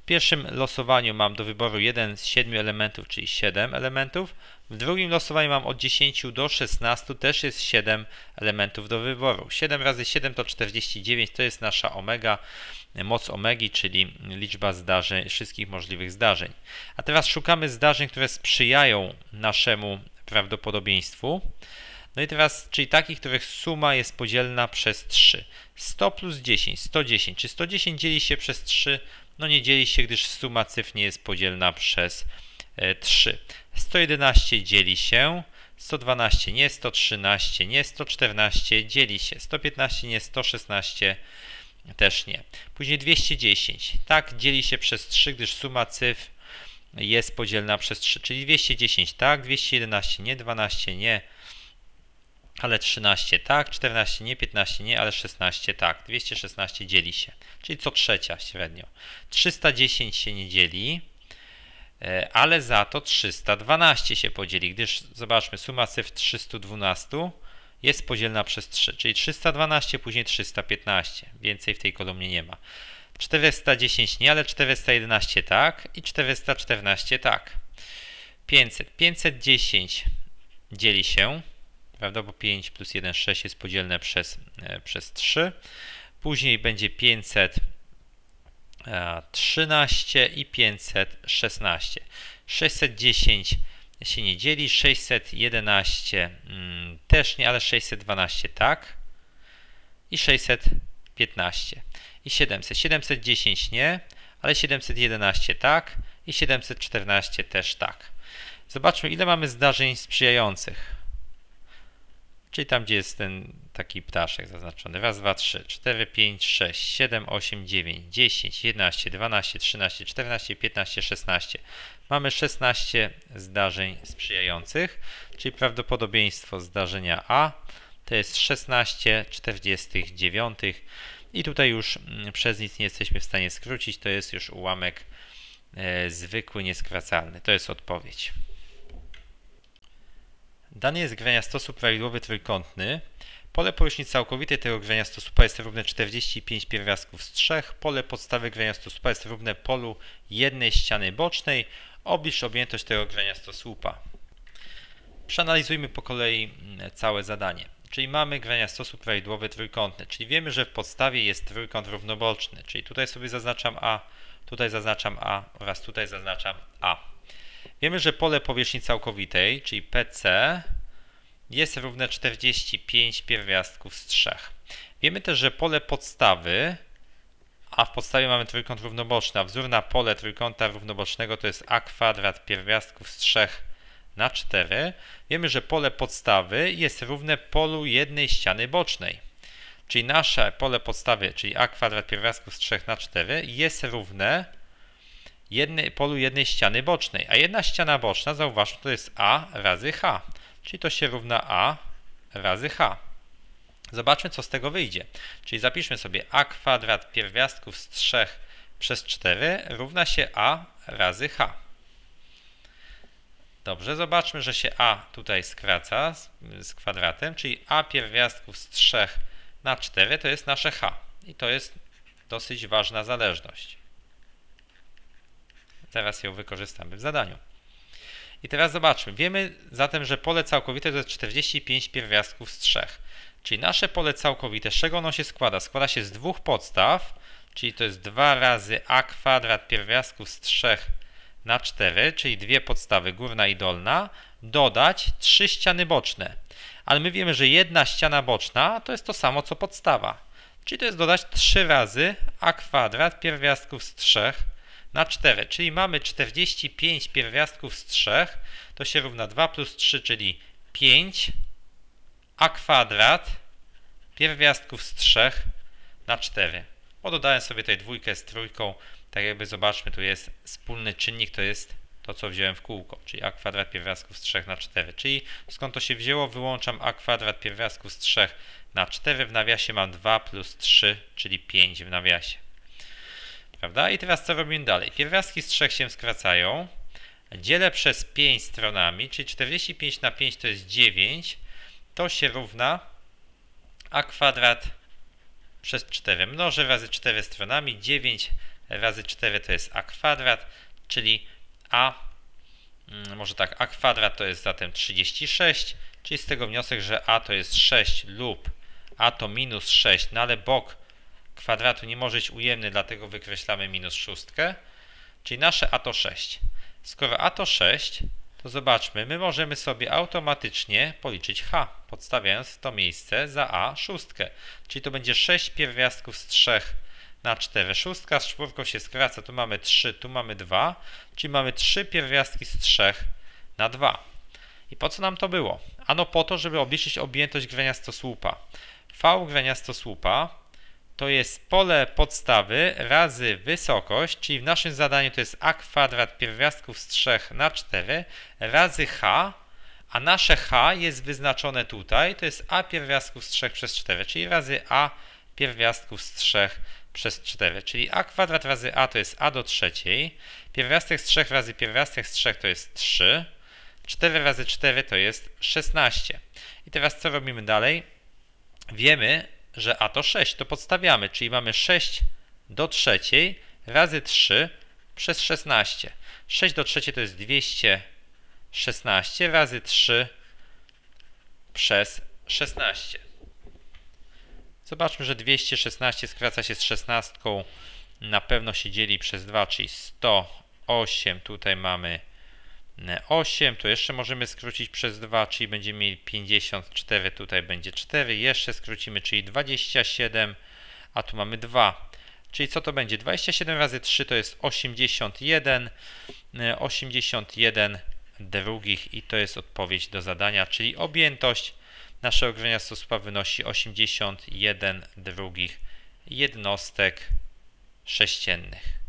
W pierwszym losowaniu mam do wyboru jeden z siedmiu elementów, czyli siedem elementów. W drugim losowaniu mam od dziesięciu do szesnastu, też jest siedem elementów do wyboru. siedem razy siedem to czterdzieści dziewięć, to jest nasza omega, moc omegi, czyli liczba zdarzeń, wszystkich możliwych zdarzeń. A teraz szukamy zdarzeń, które sprzyjają naszemu prawdopodobieństwu. No i teraz, czyli takich, których suma jest podzielna przez trzy. sto plus dziesięć, sto dziesięć. Czy sto dziesięć dzieli się przez trzy? No nie dzieli się, gdyż suma cyfr nie jest podzielna przez trzy. sto jedenaście dzieli się, sto dwanaście nie, sto trzynaście nie, sto czternaście dzieli się, sto piętnaście nie, sto szesnaście też nie. Później dwieście dziesięć. Tak, dzieli się przez trzy, gdyż suma cyfr jest podzielna przez trzy. Czyli dwieście dziesięć tak, dwieście jedenaście nie, dwanaście nie, ale trzynaście tak, czternaście nie, piętnaście nie, ale szesnaście tak. dwieście szesnaście dzieli się, czyli co trzecia średnio. trzysta dziesięć się nie dzieli, ale za to trzysta dwanaście się podzieli, gdyż zobaczmy, suma cyfr trzysta dwanaście jest podzielna przez trzy, czyli trzysta dwanaście, później trzysta piętnaście. Więcej w tej kolumnie nie ma. czterysta dziesięć nie, ale czterysta jedenaście tak i czterysta czternaście tak. pięćset. pięćset dziesięć dzieli się, prawda, bo pięć plus jeden, sześć jest podzielne przez, e, przez trzy. Później będzie pięćset trzynaście i pięćset szesnaście. sześćset dziesięć się nie dzieli, sześćset jedenaście mm, też nie, ale sześćset dwanaście tak i sześćset piętnaście. I siedemset. siedemset dziesięć nie, ale siedemset jedenaście tak i siedemset czternaście też tak. Zobaczmy, ile mamy zdarzeń sprzyjających. Czyli tam, gdzie jest ten taki ptaszek zaznaczony. Raz, dwa, trzy, cztery, pięć, sześć, siedem, osiem, dziewięć, dziesięć, jedenaście, dwanaście, trzynaście, czternaście, piętnaście, szesnaście. Mamy szesnaście zdarzeń sprzyjających, czyli prawdopodobieństwo zdarzenia A to jest szesnaście czterdzieści dziewięć i tutaj już przez nic nie jesteśmy w stanie skrócić, to jest już ułamek e, zwykły, nieskracalny. To jest odpowiedź. Dane jest grania stosu prawidłowy trójkątny. Pole powierzchni całkowitej tego grania stosupa jest równe czterdzieści pięć pierwiastków z trzech. Pole podstawy grania stosupa jest równe polu jednej ściany bocznej. Oblicz objętość tego grania stosupa. Przeanalizujmy po kolei całe zadanie. Czyli mamy grania stosu prawidłowy trójkątny. Czyli wiemy, że w podstawie jest trójkąt równoboczny. Czyli tutaj sobie zaznaczam A, tutaj zaznaczam A oraz tutaj zaznaczam A. Wiemy, że pole powierzchni całkowitej, czyli P C, jest równe czterdzieści pięć pierwiastków z trzech. Wiemy też, że pole podstawy, a w podstawie mamy trójkąt równoboczny, a wzór na pole trójkąta równobocznego to jest A kwadrat pierwiastków z trzech na cztery. Wiemy, że pole podstawy jest równe polu jednej ściany bocznej. Czyli nasze pole podstawy, czyli A kwadrat pierwiastków z trzech na cztery jest równe jednej, polu jednej ściany bocznej. A jedna ściana boczna, zauważmy, to jest A razy H. Czyli to się równa A razy H. Zobaczmy, co z tego wyjdzie. Czyli zapiszmy sobie A kwadrat pierwiastków z trzech przez cztery równa się A razy H. Dobrze, zobaczmy, że się A tutaj skraca z, z kwadratem, czyli A pierwiastków z trzech na cztery to jest nasze H. I to jest dosyć ważna zależność. Teraz ją wykorzystamy w zadaniu. I teraz zobaczmy. Wiemy zatem, że pole całkowite to jest czterdzieści pięć pierwiastków z trzech. Czyli nasze pole całkowite, z czego ono się składa? Składa się z dwóch podstaw, czyli to jest dwa razy A kwadrat pierwiastków z trzech na cztery, czyli dwie podstawy, górna i dolna, dodać trzy ściany boczne. Ale my wiemy, że jedna ściana boczna to jest to samo, co podstawa. Czyli to jest dodać trzy razy A kwadrat pierwiastków z trzech na cztery, czyli mamy czterdzieści pięć pierwiastków z trzech, to się równa dwa plus trzy, czyli pięć A kwadrat pierwiastków z trzech na cztery. Bo dodałem sobie tutaj dwójkę z trójką, tak jakby zobaczmy, tu jest wspólny czynnik, to jest to, co wziąłem w kółko, czyli A kwadrat pierwiastków z trzech na cztery. Czyli skąd to się wzięło? Wyłączam A kwadrat pierwiastków z trzech na cztery, w nawiasie mam dwa plus trzy, czyli pięć w nawiasie. Prawda? I teraz co robimy dalej? Pierwiastki z trzech się skracają. Dzielę przez pięć stronami, czyli czterdzieści pięć na pięć to jest dziewięć. To się równa A kwadrat przez cztery. Mnożę razy cztery stronami. dziewięć razy cztery to jest a kwadrat, czyli a, może tak, a kwadrat to jest zatem trzydzieści sześć, czyli z tego wniosek, że a to jest sześć lub a to minus sześć, no ale bok kwadratu nie może być ujemny, dlatego wykreślamy minus szóstkę, czyli nasze a to sześć. Skoro a to sześć, to zobaczmy, my możemy sobie automatycznie policzyć h, podstawiając w to miejsce za a szóstkę. Czyli to będzie sześć pierwiastków z trzech na cztery. Szóstka z czwórką się skraca, tu mamy trzy, tu mamy dwa, czyli mamy trzy pierwiastki z trzech na dwa. I po co nam to było? Ano po to, żeby obliczyć objętość graniastosłupa. V graniastosłupa to jest pole podstawy razy wysokość, czyli w naszym zadaniu to jest a kwadrat pierwiastków z trzech na cztery razy h, a nasze h jest wyznaczone tutaj, to jest a pierwiastków z trzech przez cztery, czyli razy a pierwiastków z trzech przez cztery, czyli a kwadrat razy a to jest a do trzeciej, pierwiastek z trzech razy pierwiastek z trzech to jest trzy, cztery razy cztery to jest szesnaście. I teraz co robimy dalej? Wiemy, że a to sześć, to podstawiamy, czyli mamy sześć do trzeciej razy trzy przez szesnaście. sześć do trzeciej to jest dwieście szesnaście razy trzy przez szesnaście. Zobaczmy, że dwieście szesnaście skraca się z szesnastką, na pewno się dzieli przez dwa, czyli sto osiem, tutaj mamy osiem, to jeszcze możemy skrócić przez dwa, czyli będziemy mieli pięćdziesiąt cztery, tutaj będzie cztery, jeszcze skrócimy, czyli dwadzieścia siedem, a tu mamy dwa. Czyli co to będzie? dwadzieścia siedem razy trzy to jest osiemdziesiąt jeden, osiemdziesiąt jeden drugich i to jest odpowiedź do zadania, czyli objętość naszego graniastosłupa wynosi osiemdziesiąt jeden drugich jednostek sześciennych.